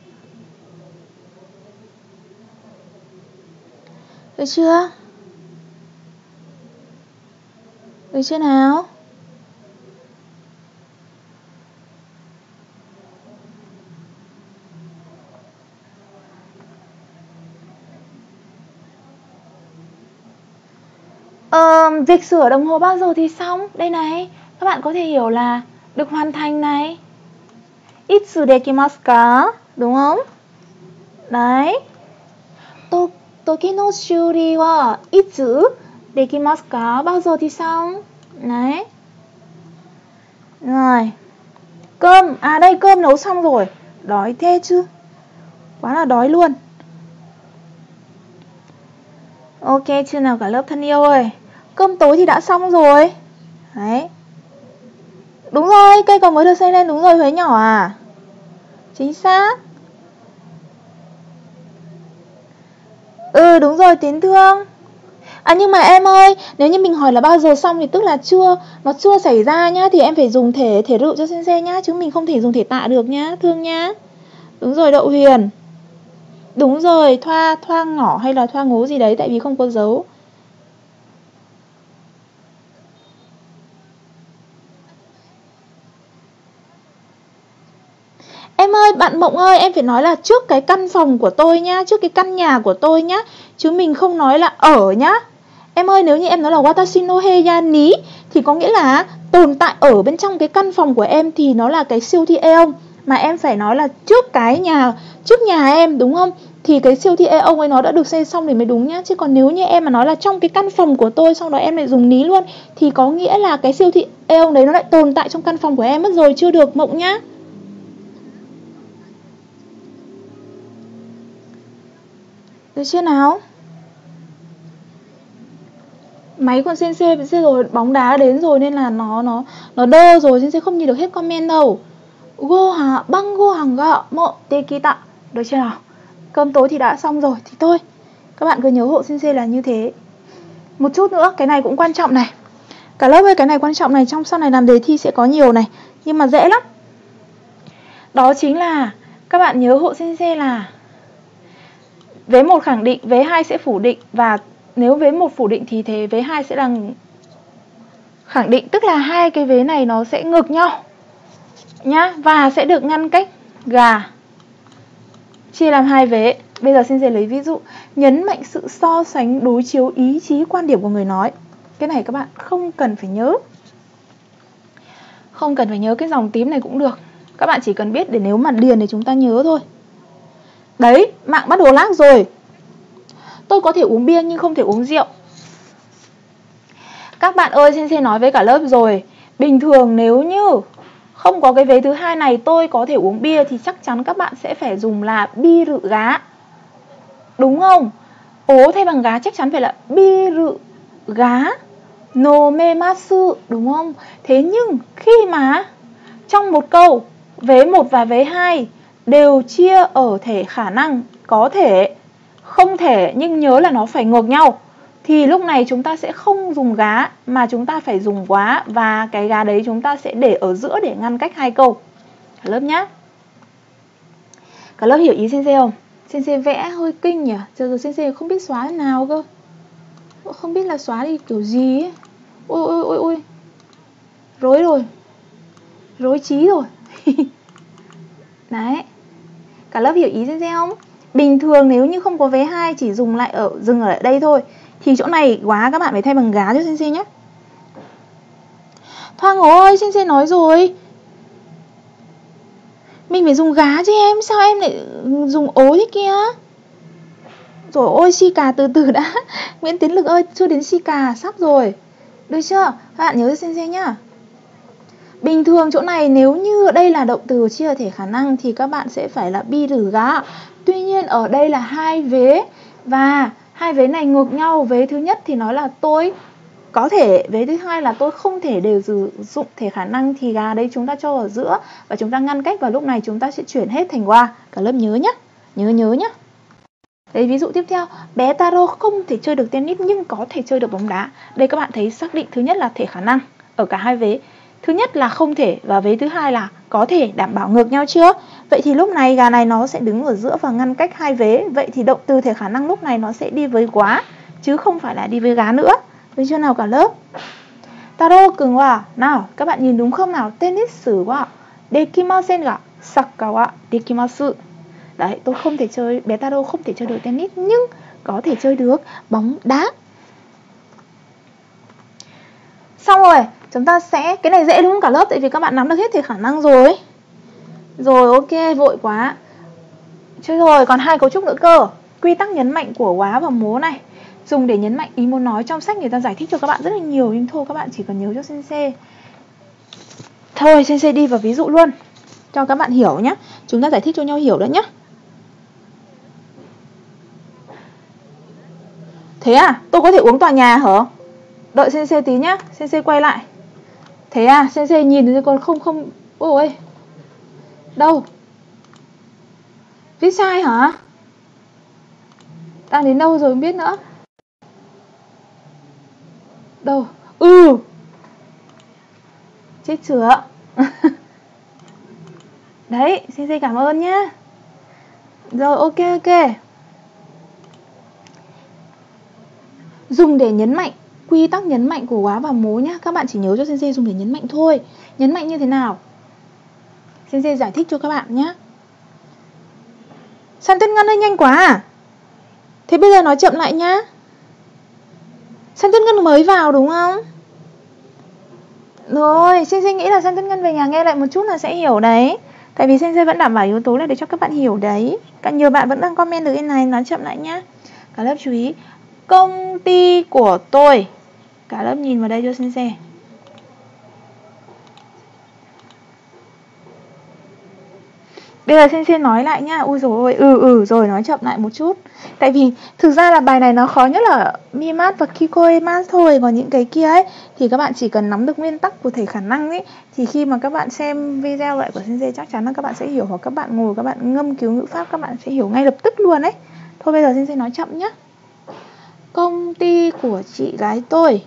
Được chưa? Được chưa nào? Ờ, việc sửa đồng hồ bao giờ thì xong? Đây này, các bạn có thể hiểu là được hoàn thành này. Itsu dekimasu ka? Đúng không? Đấy. To, toki no shuri wa itsu dekimasu ka? Bao giờ thì xong? Đấy. Rồi. Cơm, à đây cơm nấu xong rồi. Đói thế chứ? Quá là đói luôn. Ok chưa nào cả lớp thân yêu ơi? Cơm tối thì đã xong rồi. Đấy. Đúng rồi, cây cầu mới được xây lên, đúng rồi, Huế nhỏ à? Chính xác. Ừ đúng rồi, Tiến Thương. À nhưng mà em ơi, nếu như mình hỏi là bao giờ xong thì tức là chưa, nó chưa xảy ra nhá, thì em phải dùng thể thể rự cho sensei nhá, chứ mình không thể dùng thể tạ được nhá, Thương nhá. Đúng rồi, Đậu Huyền. Đúng rồi, thoa thoa ngỏ hay là thoa ngố gì đấy, tại vì không có dấu. Em Em ơi, bạn Mộng ơi, em phải nói là trước cái căn phòng của tôi nhá, trước cái căn nhà của tôi nhá, chứ mình không nói là ở nhá. Em ơi, nếu như em nói là watashi no heya ni thì có nghĩa là tồn tại ở bên trong cái căn phòng của em thì nó là cái siêu thị Aeon. Mà em phải nói là trước cái nhà, trước nhà em, đúng không? Thì cái siêu thị Aeon ấy nó đã được xây xong thì mới đúng nhá. Chứ còn nếu như em mà nói là trong cái căn phòng của tôi, xong đó em lại dùng ní luôn, thì có nghĩa là cái siêu thị Aeon đấy nó lại tồn tại trong căn phòng của em mất rồi, chưa được Mộng nhá. Được chưa nào? Máy của Sensei rồi, bóng đá đến rồi nên là nó nó nó đơ rồi, Sensei không nhìn được hết comment đâu. Go hà băng go hàng gạo mộ tekita. Được chưa nào? Cơm tối thì đã xong rồi thì thôi. Các bạn cứ nhớ hộ Sensei là như thế. Một chút nữa, cái này cũng quan trọng này. Cả lớp ơi, cái này quan trọng này, trong sau này làm đề thi sẽ có nhiều này, nhưng mà dễ lắm. Đó chính là các bạn nhớ hộ Sensei là vế một khẳng định, vế hai sẽ phủ định, và nếu vế một phủ định thì thế vế hai sẽ là khẳng định, tức là hai cái vế này nó sẽ ngược nhau nhá, và sẽ được ngăn cách gà chia làm hai vế. Bây giờ xin lấy ví dụ, nhấn mạnh sự so sánh đối chiếu ý chí quan điểm của người nói. Cái này các bạn không cần phải nhớ, không cần phải nhớ cái dòng tím này cũng được, các bạn chỉ cần biết để nếu mà điền thì chúng ta nhớ thôi. Đấy, mạng bắt đầu lag rồi. Tôi có thể uống bia nhưng không thể uống rượu. Các bạn ơi, Sensei nói với cả lớp rồi, bình thường nếu như không có cái vế thứ hai này, tôi có thể uống bia, thì chắc chắn các bạn sẽ phải dùng là bi rự gá, đúng không? Ố thay bằng gá chắc chắn phải là bi rự gá nomemasu, đúng không? Thế nhưng khi mà trong một câu vế một và vế hai đều chia ở thể khả năng có thể, không thể, nhưng nhớ là nó phải ngược nhau, thì lúc này chúng ta sẽ không dùng gá mà chúng ta phải dùng quá, và cái gá đấy chúng ta sẽ để ở giữa để ngăn cách hai câu. Cả lớp nhá. Cả lớp hiểu ý Sensei không? Sensei vẽ hơi kinh nhỉ? Giờ giờ Sensei không biết xóa thế nào cơ. Không biết là xóa đi kiểu gì ấy. Ôi ôi ôi ôi. Rối rồi. Rối trí rồi. Đấy. Cả lớp hiểu ý Sensei không? Bình thường nếu như không có vế hai, chỉ dùng lại ở dừng ở đây thôi, thì chỗ này quá các bạn phải thay bằng gá cho Sensei nhé. Thoang ơi, Sensei nói rồi, mình phải dùng gá chứ em, sao em lại dùng ố thế kia? Rồi ôi, Shika từ từ đã. Nguyễn Tiến Lực ơi, chưa đến Shika, sắp rồi. Được chưa? Các bạn nhớ cho Sensei nhá. Bình thường chỗ này nếu như đây là động từ chia thể khả năng thì các bạn sẽ phải là bi rử gá. Tuy nhiên ở đây là hai vế, và hai vế này ngược nhau. Vế thứ nhất thì nói là tôi có thể, vế thứ hai là tôi không thể đều sử dụng thể khả năng, thì gá đấy chúng ta cho ở giữa và chúng ta ngăn cách, và lúc này chúng ta sẽ chuyển hết thành wa. Cả lớp nhớ nhá. Nhớ nhớ nhá. Đấy, ví dụ tiếp theo, bé Taro không thể chơi được tennis nhưng có thể chơi được bóng đá. Đây các bạn thấy xác định thứ nhất là thể khả năng ở cả hai vế. Thứ nhất là không thể và vế thứ hai là có thể, đảm bảo ngược nhau chưa? Vậy thì lúc này gà này nó sẽ đứng ở giữa và ngăn cách hai vế. Vậy thì động từ thể khả năng lúc này nó sẽ đi với quá, chứ không phải là đi với gá nữa. Được chưa nào cả lớp? Taro cường wa. Nào, các bạn nhìn đúng không nào? Tennis wa dekimasen ga soccer wa dekimasu. Đấy, tôi không thể chơi, bé Taro không thể chơi được tennis nhưng có thể chơi được bóng đá. Xong rồi, chúng ta sẽ, cái này dễ đúng không cả lớp? Tại vì các bạn nắm được hết thể khả năng rồi. Rồi, ok, vội quá. Chơi rồi, còn hai cấu trúc nữa cơ. Quy tắc nhấn mạnh của quá và mố này, dùng để nhấn mạnh ý muốn nói. Trong sách người ta giải thích cho các bạn rất là nhiều, nhưng thôi các bạn chỉ cần nhớ cho Sensei. Thôi, Sensei đi vào ví dụ luôn, cho các bạn hiểu nhé. Chúng ta giải thích cho nhau hiểu đấy nhé. Thế à, tôi có thể uống tòa nhà hả? Đợi Sensei tí nhá, Sensei quay lại. Thế à, Sensei nhìn thì còn không không. Ôi, đâu? Viết sai hả? Đang đến đâu rồi không biết nữa. Đâu? Ừ. Chết chửa. Đấy, Sensei cảm ơn nhá. Rồi, ok ok. Dùng để nhấn mạnh, quy tắc nhấn mạnh của quá và mố nhá. Các bạn chỉ nhớ cho Sensei dùng để nhấn mạnh thôi. Nhấn mạnh như thế nào? Sensei giải thích cho các bạn nhé. San Tuyết Ngân ơi, nhanh quá à? Thế bây giờ nói chậm lại nhá. San Tuyết Ngân mới vào đúng không? Rồi, Sensei nghĩ là San Tuyết Ngân về nhà nghe lại một chút là sẽ hiểu đấy. Tại vì Sensei vẫn đảm bảo yếu tố là để cho các bạn hiểu đấy. Cả nhiều bạn vẫn đang comment được bên này, nói chậm lại nhá. Cả lớp chú ý. Công ty của tôi. Cả lớp nhìn vào đây cho Sensei. Bây giờ Sensei nói lại nhá. Ui dồi ôi, ừ ừ rồi nói chậm lại một chút. Tại vì thực ra là bài này nó khó nhất là Mimat và Kikoemas thôi. Còn những cái kia ấy thì các bạn chỉ cần nắm được nguyên tắc của thể khả năng ấy, thì khi mà các bạn xem video lại của Sensei chắc chắn là các bạn sẽ hiểu. Hoặc các bạn ngồi các bạn ngâm cứu ngữ pháp, các bạn sẽ hiểu ngay lập tức luôn ấy. Thôi bây giờ Sensei nói chậm nhá. Công ty của chị gái tôi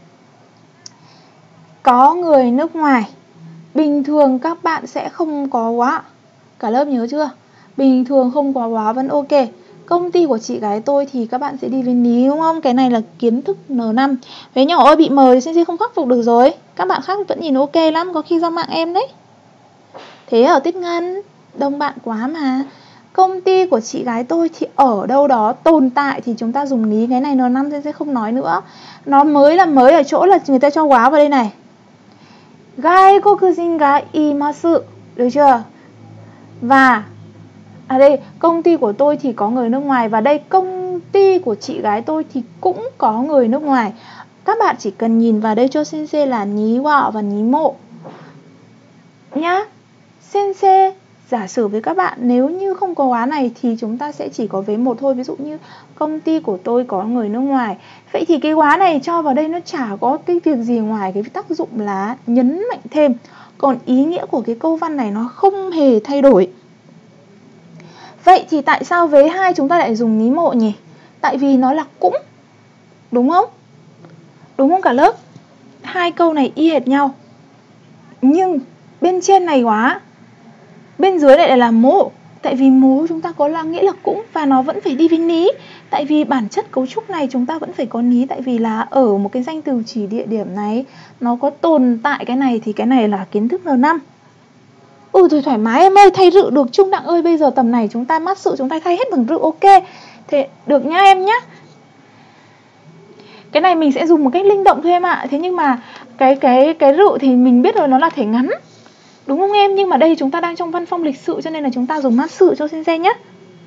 có người nước ngoài. Bình thường các bạn sẽ không có quá. Cả lớp nhớ chưa? Bình thường không có quá vẫn ok. Công ty của chị gái tôi thì các bạn sẽ đi với ní đúng không? Cái này là kiến thức N năm. Bé nhỏ ơi, bị mờ thì Sensei không khắc phục được rồi. Các bạn khác vẫn nhìn ok lắm, có khi do mạng em đấy. Thế ở Tuyết Ngân, đông bạn quá mà. Công ty của chị gái tôi thì ở đâu đó tồn tại thì chúng ta dùng ní. Cái này N năm Sensei không nói nữa. Nó mới là mới ở chỗ là người ta cho quá vào đây này. Gaikokujin ga imasu. Được chưa? Và à đây, công ty của tôi thì có người nước ngoài. Và đây, công ty của chị gái tôi thì cũng có người nước ngoài. Các bạn chỉ cần nhìn vào đây cho Sensei là ní wa và ní mộ nhá. Sensei giả sử với các bạn, nếu như không có quá này thì chúng ta sẽ chỉ có vế một thôi. Ví dụ như công ty của tôi có người nước ngoài. Vậy thì cái quá này cho vào đây nó chả có cái việc gì ngoài cái tác dụng là nhấn mạnh thêm. Còn ý nghĩa của cái câu văn này nó không hề thay đổi. Vậy thì tại sao vế hai chúng ta lại dùng ní mộ nhỉ? Tại vì nó là cũng. Đúng không? Đúng không cả lớp? Hai câu này y hệt nhau. Nhưng bên trên này quá, bên dưới lại là mố. Tại vì mố chúng ta có là nghĩa là cũng và nó vẫn phải đi với ní. Tại vì bản chất cấu trúc này chúng ta vẫn phải có ní. Tại vì là ở một cái danh từ chỉ địa điểm này nó có tồn tại cái này thì cái này là kiến thức N năm. Ừ thôi thoải mái em ơi, thay rự được Trung Đặng ơi. Bây giờ tầm này chúng ta mát sự chúng ta thay hết bằng rự ok. Thế được nhá em nhá. Cái này mình sẽ dùng một cách linh động thôi em ạ. Thế nhưng mà cái cái cái rự thì mình biết rồi, nó là thể ngắn. Đúng không em? Nhưng mà đây chúng ta đang trong văn phong lịch sự cho nên là chúng ta dùng mát sự cho Sensei nhé.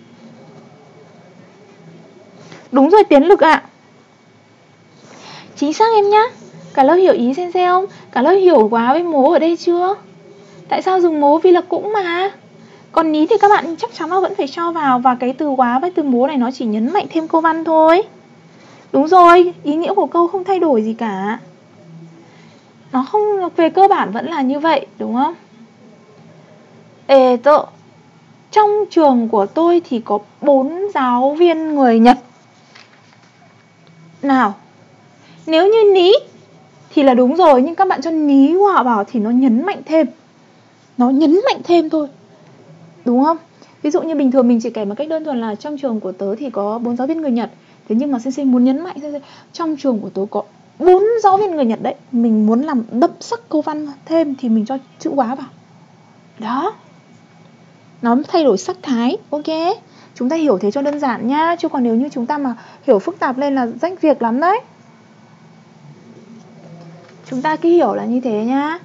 Đúng rồi Tiến Lực ạ. À. Chính xác em nhá. Cả lớp hiểu ý Sensei không? Cả lớp hiểu quá với mố ở đây chưa? Tại sao dùng mố? Vì là cũng mà. Còn ní thì các bạn chắc chắn nó vẫn phải cho vào. Và cái từ quá với từ mố này nó chỉ nhấn mạnh thêm câu văn thôi. Đúng rồi, ý nghĩa của câu không thay đổi gì cả. Nó không, về cơ bản vẫn là như vậy, đúng không? Ê tợ, trong trường của tôi thì có bốn giáo viên người Nhật. Nào, nếu như ní thì là đúng rồi, nhưng các bạn cho ní hòa vào thì nó nhấn mạnh thêm. Nó nhấn mạnh thêm thôi. Đúng không? Ví dụ như bình thường mình chỉ kể một cách đơn thuần là trong trường của tớ thì có bốn giáo viên người Nhật. Thế nhưng mà Sensei muốn nhấn mạnh Sensei, trong trường của tớ có bốn giáo viên người Nhật đấy. Mình muốn làm đậm sắc câu văn thêm thì mình cho chữ quá vào. Đó. Nó thay đổi sắc thái. Ok. Chúng ta hiểu thế cho đơn giản nhá. Chứ còn nếu như chúng ta mà hiểu phức tạp lên là rách việc lắm đấy. Chúng ta cứ hiểu là như thế nhá.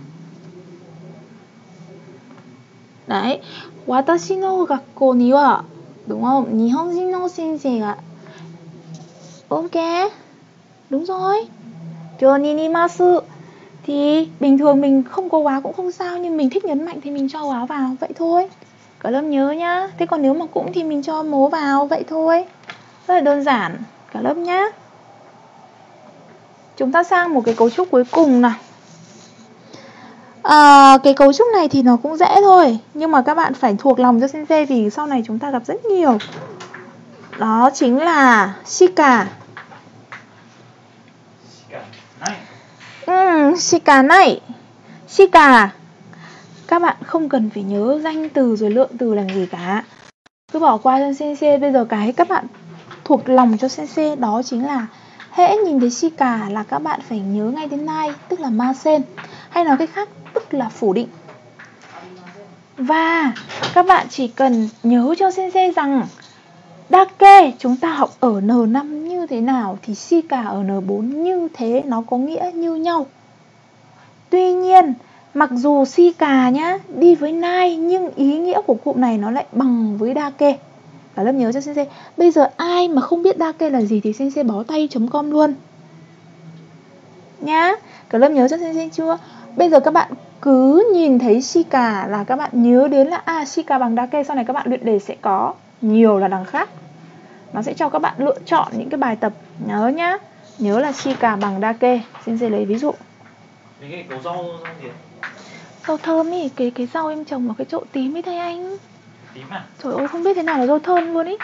Đấy. Watashi no gakkou ni wa, đúng không? Nihonjin no sensei ga. Ok. Đúng rồi. Johnny nimasu. Thì bình thường mình không có quá cũng không sao, nhưng mình thích nhấn mạnh thì mình cho quá vào. Vậy thôi. Cả lớp nhớ nhá. Thế còn nếu mà cũng thì mình cho mố vào. Vậy thôi. Rất là đơn giản. Cả lớp nhá. Chúng ta sang một cái cấu trúc cuối cùng nào. À, cái cấu trúc này thì nó cũng dễ thôi. Nhưng mà các bạn phải thuộc lòng cho Sensei vì sau này chúng ta gặp rất nhiều. Đó chính là shika. Ừ, shika này. Shika. Các bạn không cần phải nhớ danh từ rồi lượng từ làm gì cả. Cứ bỏ qua cho Sensei. Bây giờ cái các bạn thuộc lòng cho Sensei đó chính là hễ nhìn thấy shika là các bạn phải nhớ ngay đến nai, tức là ma sen. Hay nói cách khác, tức là phủ định. Và các bạn chỉ cần nhớ cho Sensei rằng Dake chúng ta học ở N năm như thế nào thì Shika ở N bốn như thế, nó có nghĩa như nhau. Tuy nhiên, mặc dù Shika nhá đi với nai nhưng ý nghĩa của cụm này nó lại bằng với Dake. Cả lớp nhớ cho Sensei. Bây giờ ai mà không biết Dake là gì thì Sensei bó tay chấm com luôn nhá. Cả lớp nhớ cho Sensei chưa? Bây giờ các bạn cứ nhìn thấy Shika là các bạn nhớ đến là à Shika bằng Dake. Sau này các bạn luyện đề sẽ có nhiều là đằng khác. Nó sẽ cho các bạn lựa chọn những cái bài tập. Nhớ nhá. Nhớ là Shika bằng Dake. Sensei lấy ví dụ. Cái củ rau, rau gì? Rau thơm ý, cái, cái rau em trồng vào cái chậu tím ấy thầy anh. Tím à? Trời ơi không biết thế nào là rau thơm luôn ý.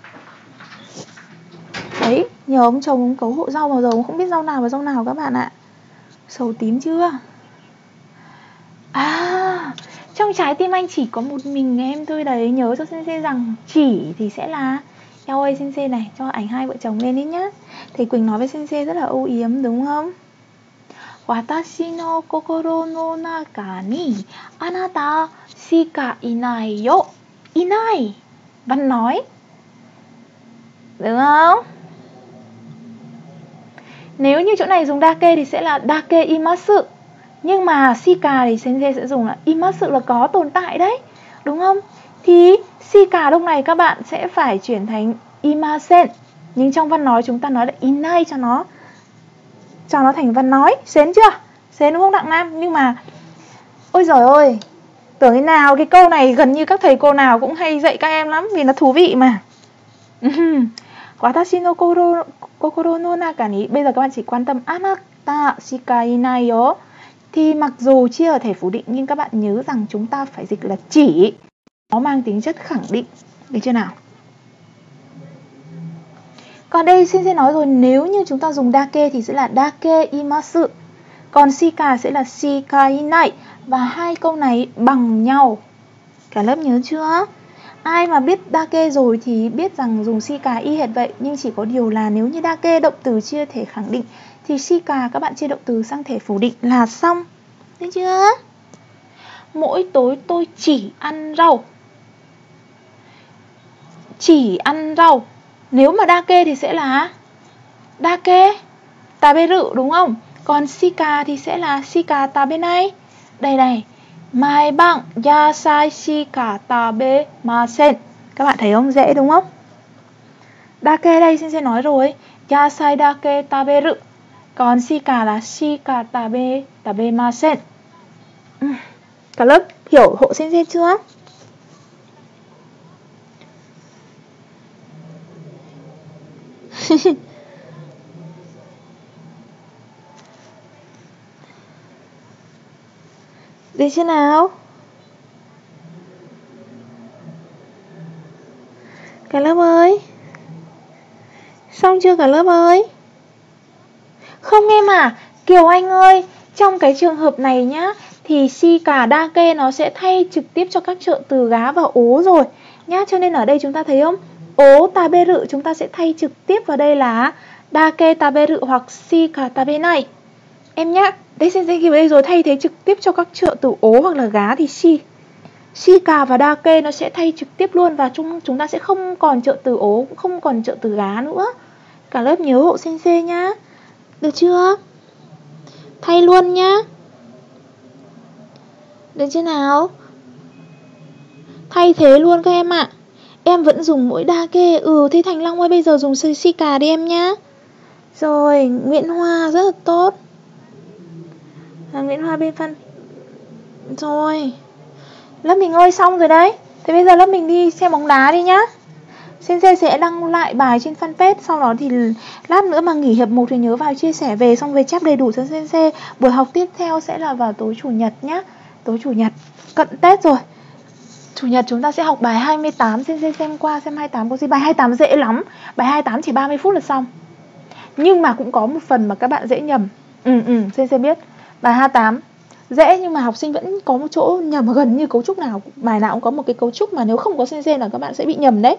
Đấy, nhờ ông chồng ông cấu hộ rau vào giờ ông không biết rau nào và rau nào các bạn ạ. Sầu tím chưa? À, trong trái tim anh chỉ có một mình em thôi đấy. Nhớ cho Sensei rằng chỉ thì sẽ là eo ơi Sensei này, cho ảnh hai vợ chồng lên đi nhá. Thầy Quỳnh nói với Sensei rất là âu yếm đúng không? Watashi no kokoro no naka ni anata shika inai yo. Inai. Văn nói. Đúng không? Nếu như chỗ này dùng Dake thì sẽ là Dake imasu. Nhưng mà Shika thì Sensei sẽ dùng là imasu là có tồn tại đấy. Đúng không? Thì Shika lúc này các bạn sẽ phải chuyển thành imasen. Nhưng trong văn nói chúng ta nói là inai cho nó cho nó thành văn nói. Xến chưa? Xến đúng không Đặng Nam? Nhưng mà ôi giời ơi, tưởng thế nào cái câu này gần như các thầy cô nào cũng hay dạy các em lắm vì nó thú vị mà. Watashi no kokoro no naka ni. Bây giờ các bạn chỉ quan tâm anata shika inai yo. Thì mặc dù chia ở thể phủ định nhưng các bạn nhớ rằng chúng ta phải dịch là chỉ. Nó mang tính chất khẳng định. Được chưa nào? Còn đây Sensei nói rồi, nếu như chúng ta dùng Dake thì sẽ là Dake imasu. Còn Shika sẽ là shika inai. Và hai câu này bằng nhau. Cả lớp nhớ chưa? Ai mà biết Dake rồi thì biết rằng dùng Shika y hệt vậy. Nhưng chỉ có điều là nếu như Dake động từ chia thể khẳng định thì Shika các bạn chia động từ sang thể phủ định là xong. Được chưa? Mỗi tối tôi chỉ ăn rau. Chỉ ăn rau. Nếu mà Dake thì sẽ là Dake taberu đúng không? Còn Shika thì sẽ là shika tabenai. Đây này. Mai bang yasai shika tabemasen. Các bạn thấy không? Dễ đúng không? Dake đây xin sẽ nói rồi. Yasai dake taberu. Còn shika là shika tabe tabemasen. Cả lớp hiểu hộ sensei chưa? Được chưa nào? Cả lớp ơi. Xong chưa cả lớp ơi? Không em à, Kiều Anh ơi, trong cái trường hợp này nhá, thì shika dake nó sẽ thay trực tiếp cho các trợ từ gá và ố rồi nhá. Cho nên ở đây chúng ta thấy không? Ố taberu chúng ta sẽ thay trực tiếp vào đây là dake taberu hoặc shika tabenai. Em nhá, đây xin ghi vào đây rồi, thay thế trực tiếp cho các trợ từ ố hoặc là gá thì shi. Shika và dake nó sẽ thay trực tiếp luôn và chúng chúng ta sẽ không còn trợ từ ố, cũng không còn trợ từ gá nữa. Cả lớp nhớ hộ sensei nhá. Được chưa? Thay luôn nhá. Được chưa nào? Thay thế luôn các em ạ. Em vẫn dùng mỗi dake. Ừ, thế Thành Long ơi, bây giờ dùng shika đi em nhá. Rồi, Nguyễn Hoa rất là tốt. À, Nguyễn Hoa bên phân. Rồi. Lớp mình ơi, xong rồi đấy. Thế bây giờ lớp mình đi xem bóng đá đi nhá. Sensei sẽ đăng lại bài trên fanpage. Sau đó thì lát nữa mà nghỉ hiệp một thì nhớ vào chia sẻ về, xong về chép đầy đủ cho Sensei. Buổi học tiếp theo sẽ là vào tối chủ nhật nhá. Tối chủ nhật cận Tết rồi. Chủ nhật chúng ta sẽ học bài hai mươi tám. Sensei xem qua xem hai mươi tám có gì. Bài hai mươi tám dễ lắm. Bài hai mươi tám chỉ ba mươi phút là xong. Nhưng mà cũng có một phần mà các bạn dễ nhầm. Ừ ừ Sensei biết. Bài hai mươi tám dễ nhưng mà học sinh vẫn có một chỗ nhầm, gần như cấu trúc nào, bài nào cũng có một cái cấu trúc mà nếu không có Sensei là các bạn sẽ bị nhầm đấy.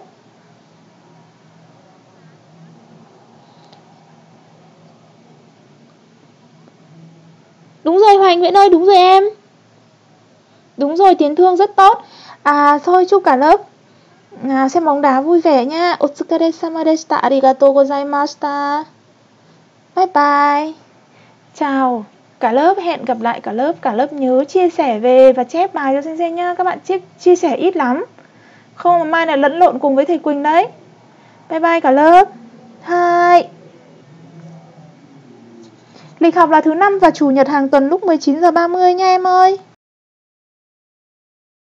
Đúng rồi Hoài Nguyễn ơi, đúng rồi em. Đúng rồi, Tiến Thương rất tốt. À thôi chúc cả lớp À, xem bóng đá vui vẻ nha. Otsukare-sama deshita. Arigatou gozaimashita. Bye bye. Chào cả lớp, hẹn gặp lại cả lớp. Cả lớp nhớ chia sẻ về và chép bài cho Sensei nhá. Các bạn chia, chia sẻ ít lắm. Không mà mai này lẫn lộn cùng với thầy Quỳnh đấy. Bye bye cả lớp. Hai. Lịch học là thứ năm và chủ nhật hàng tuần lúc mười chín giờ ba mươi nha em ơi.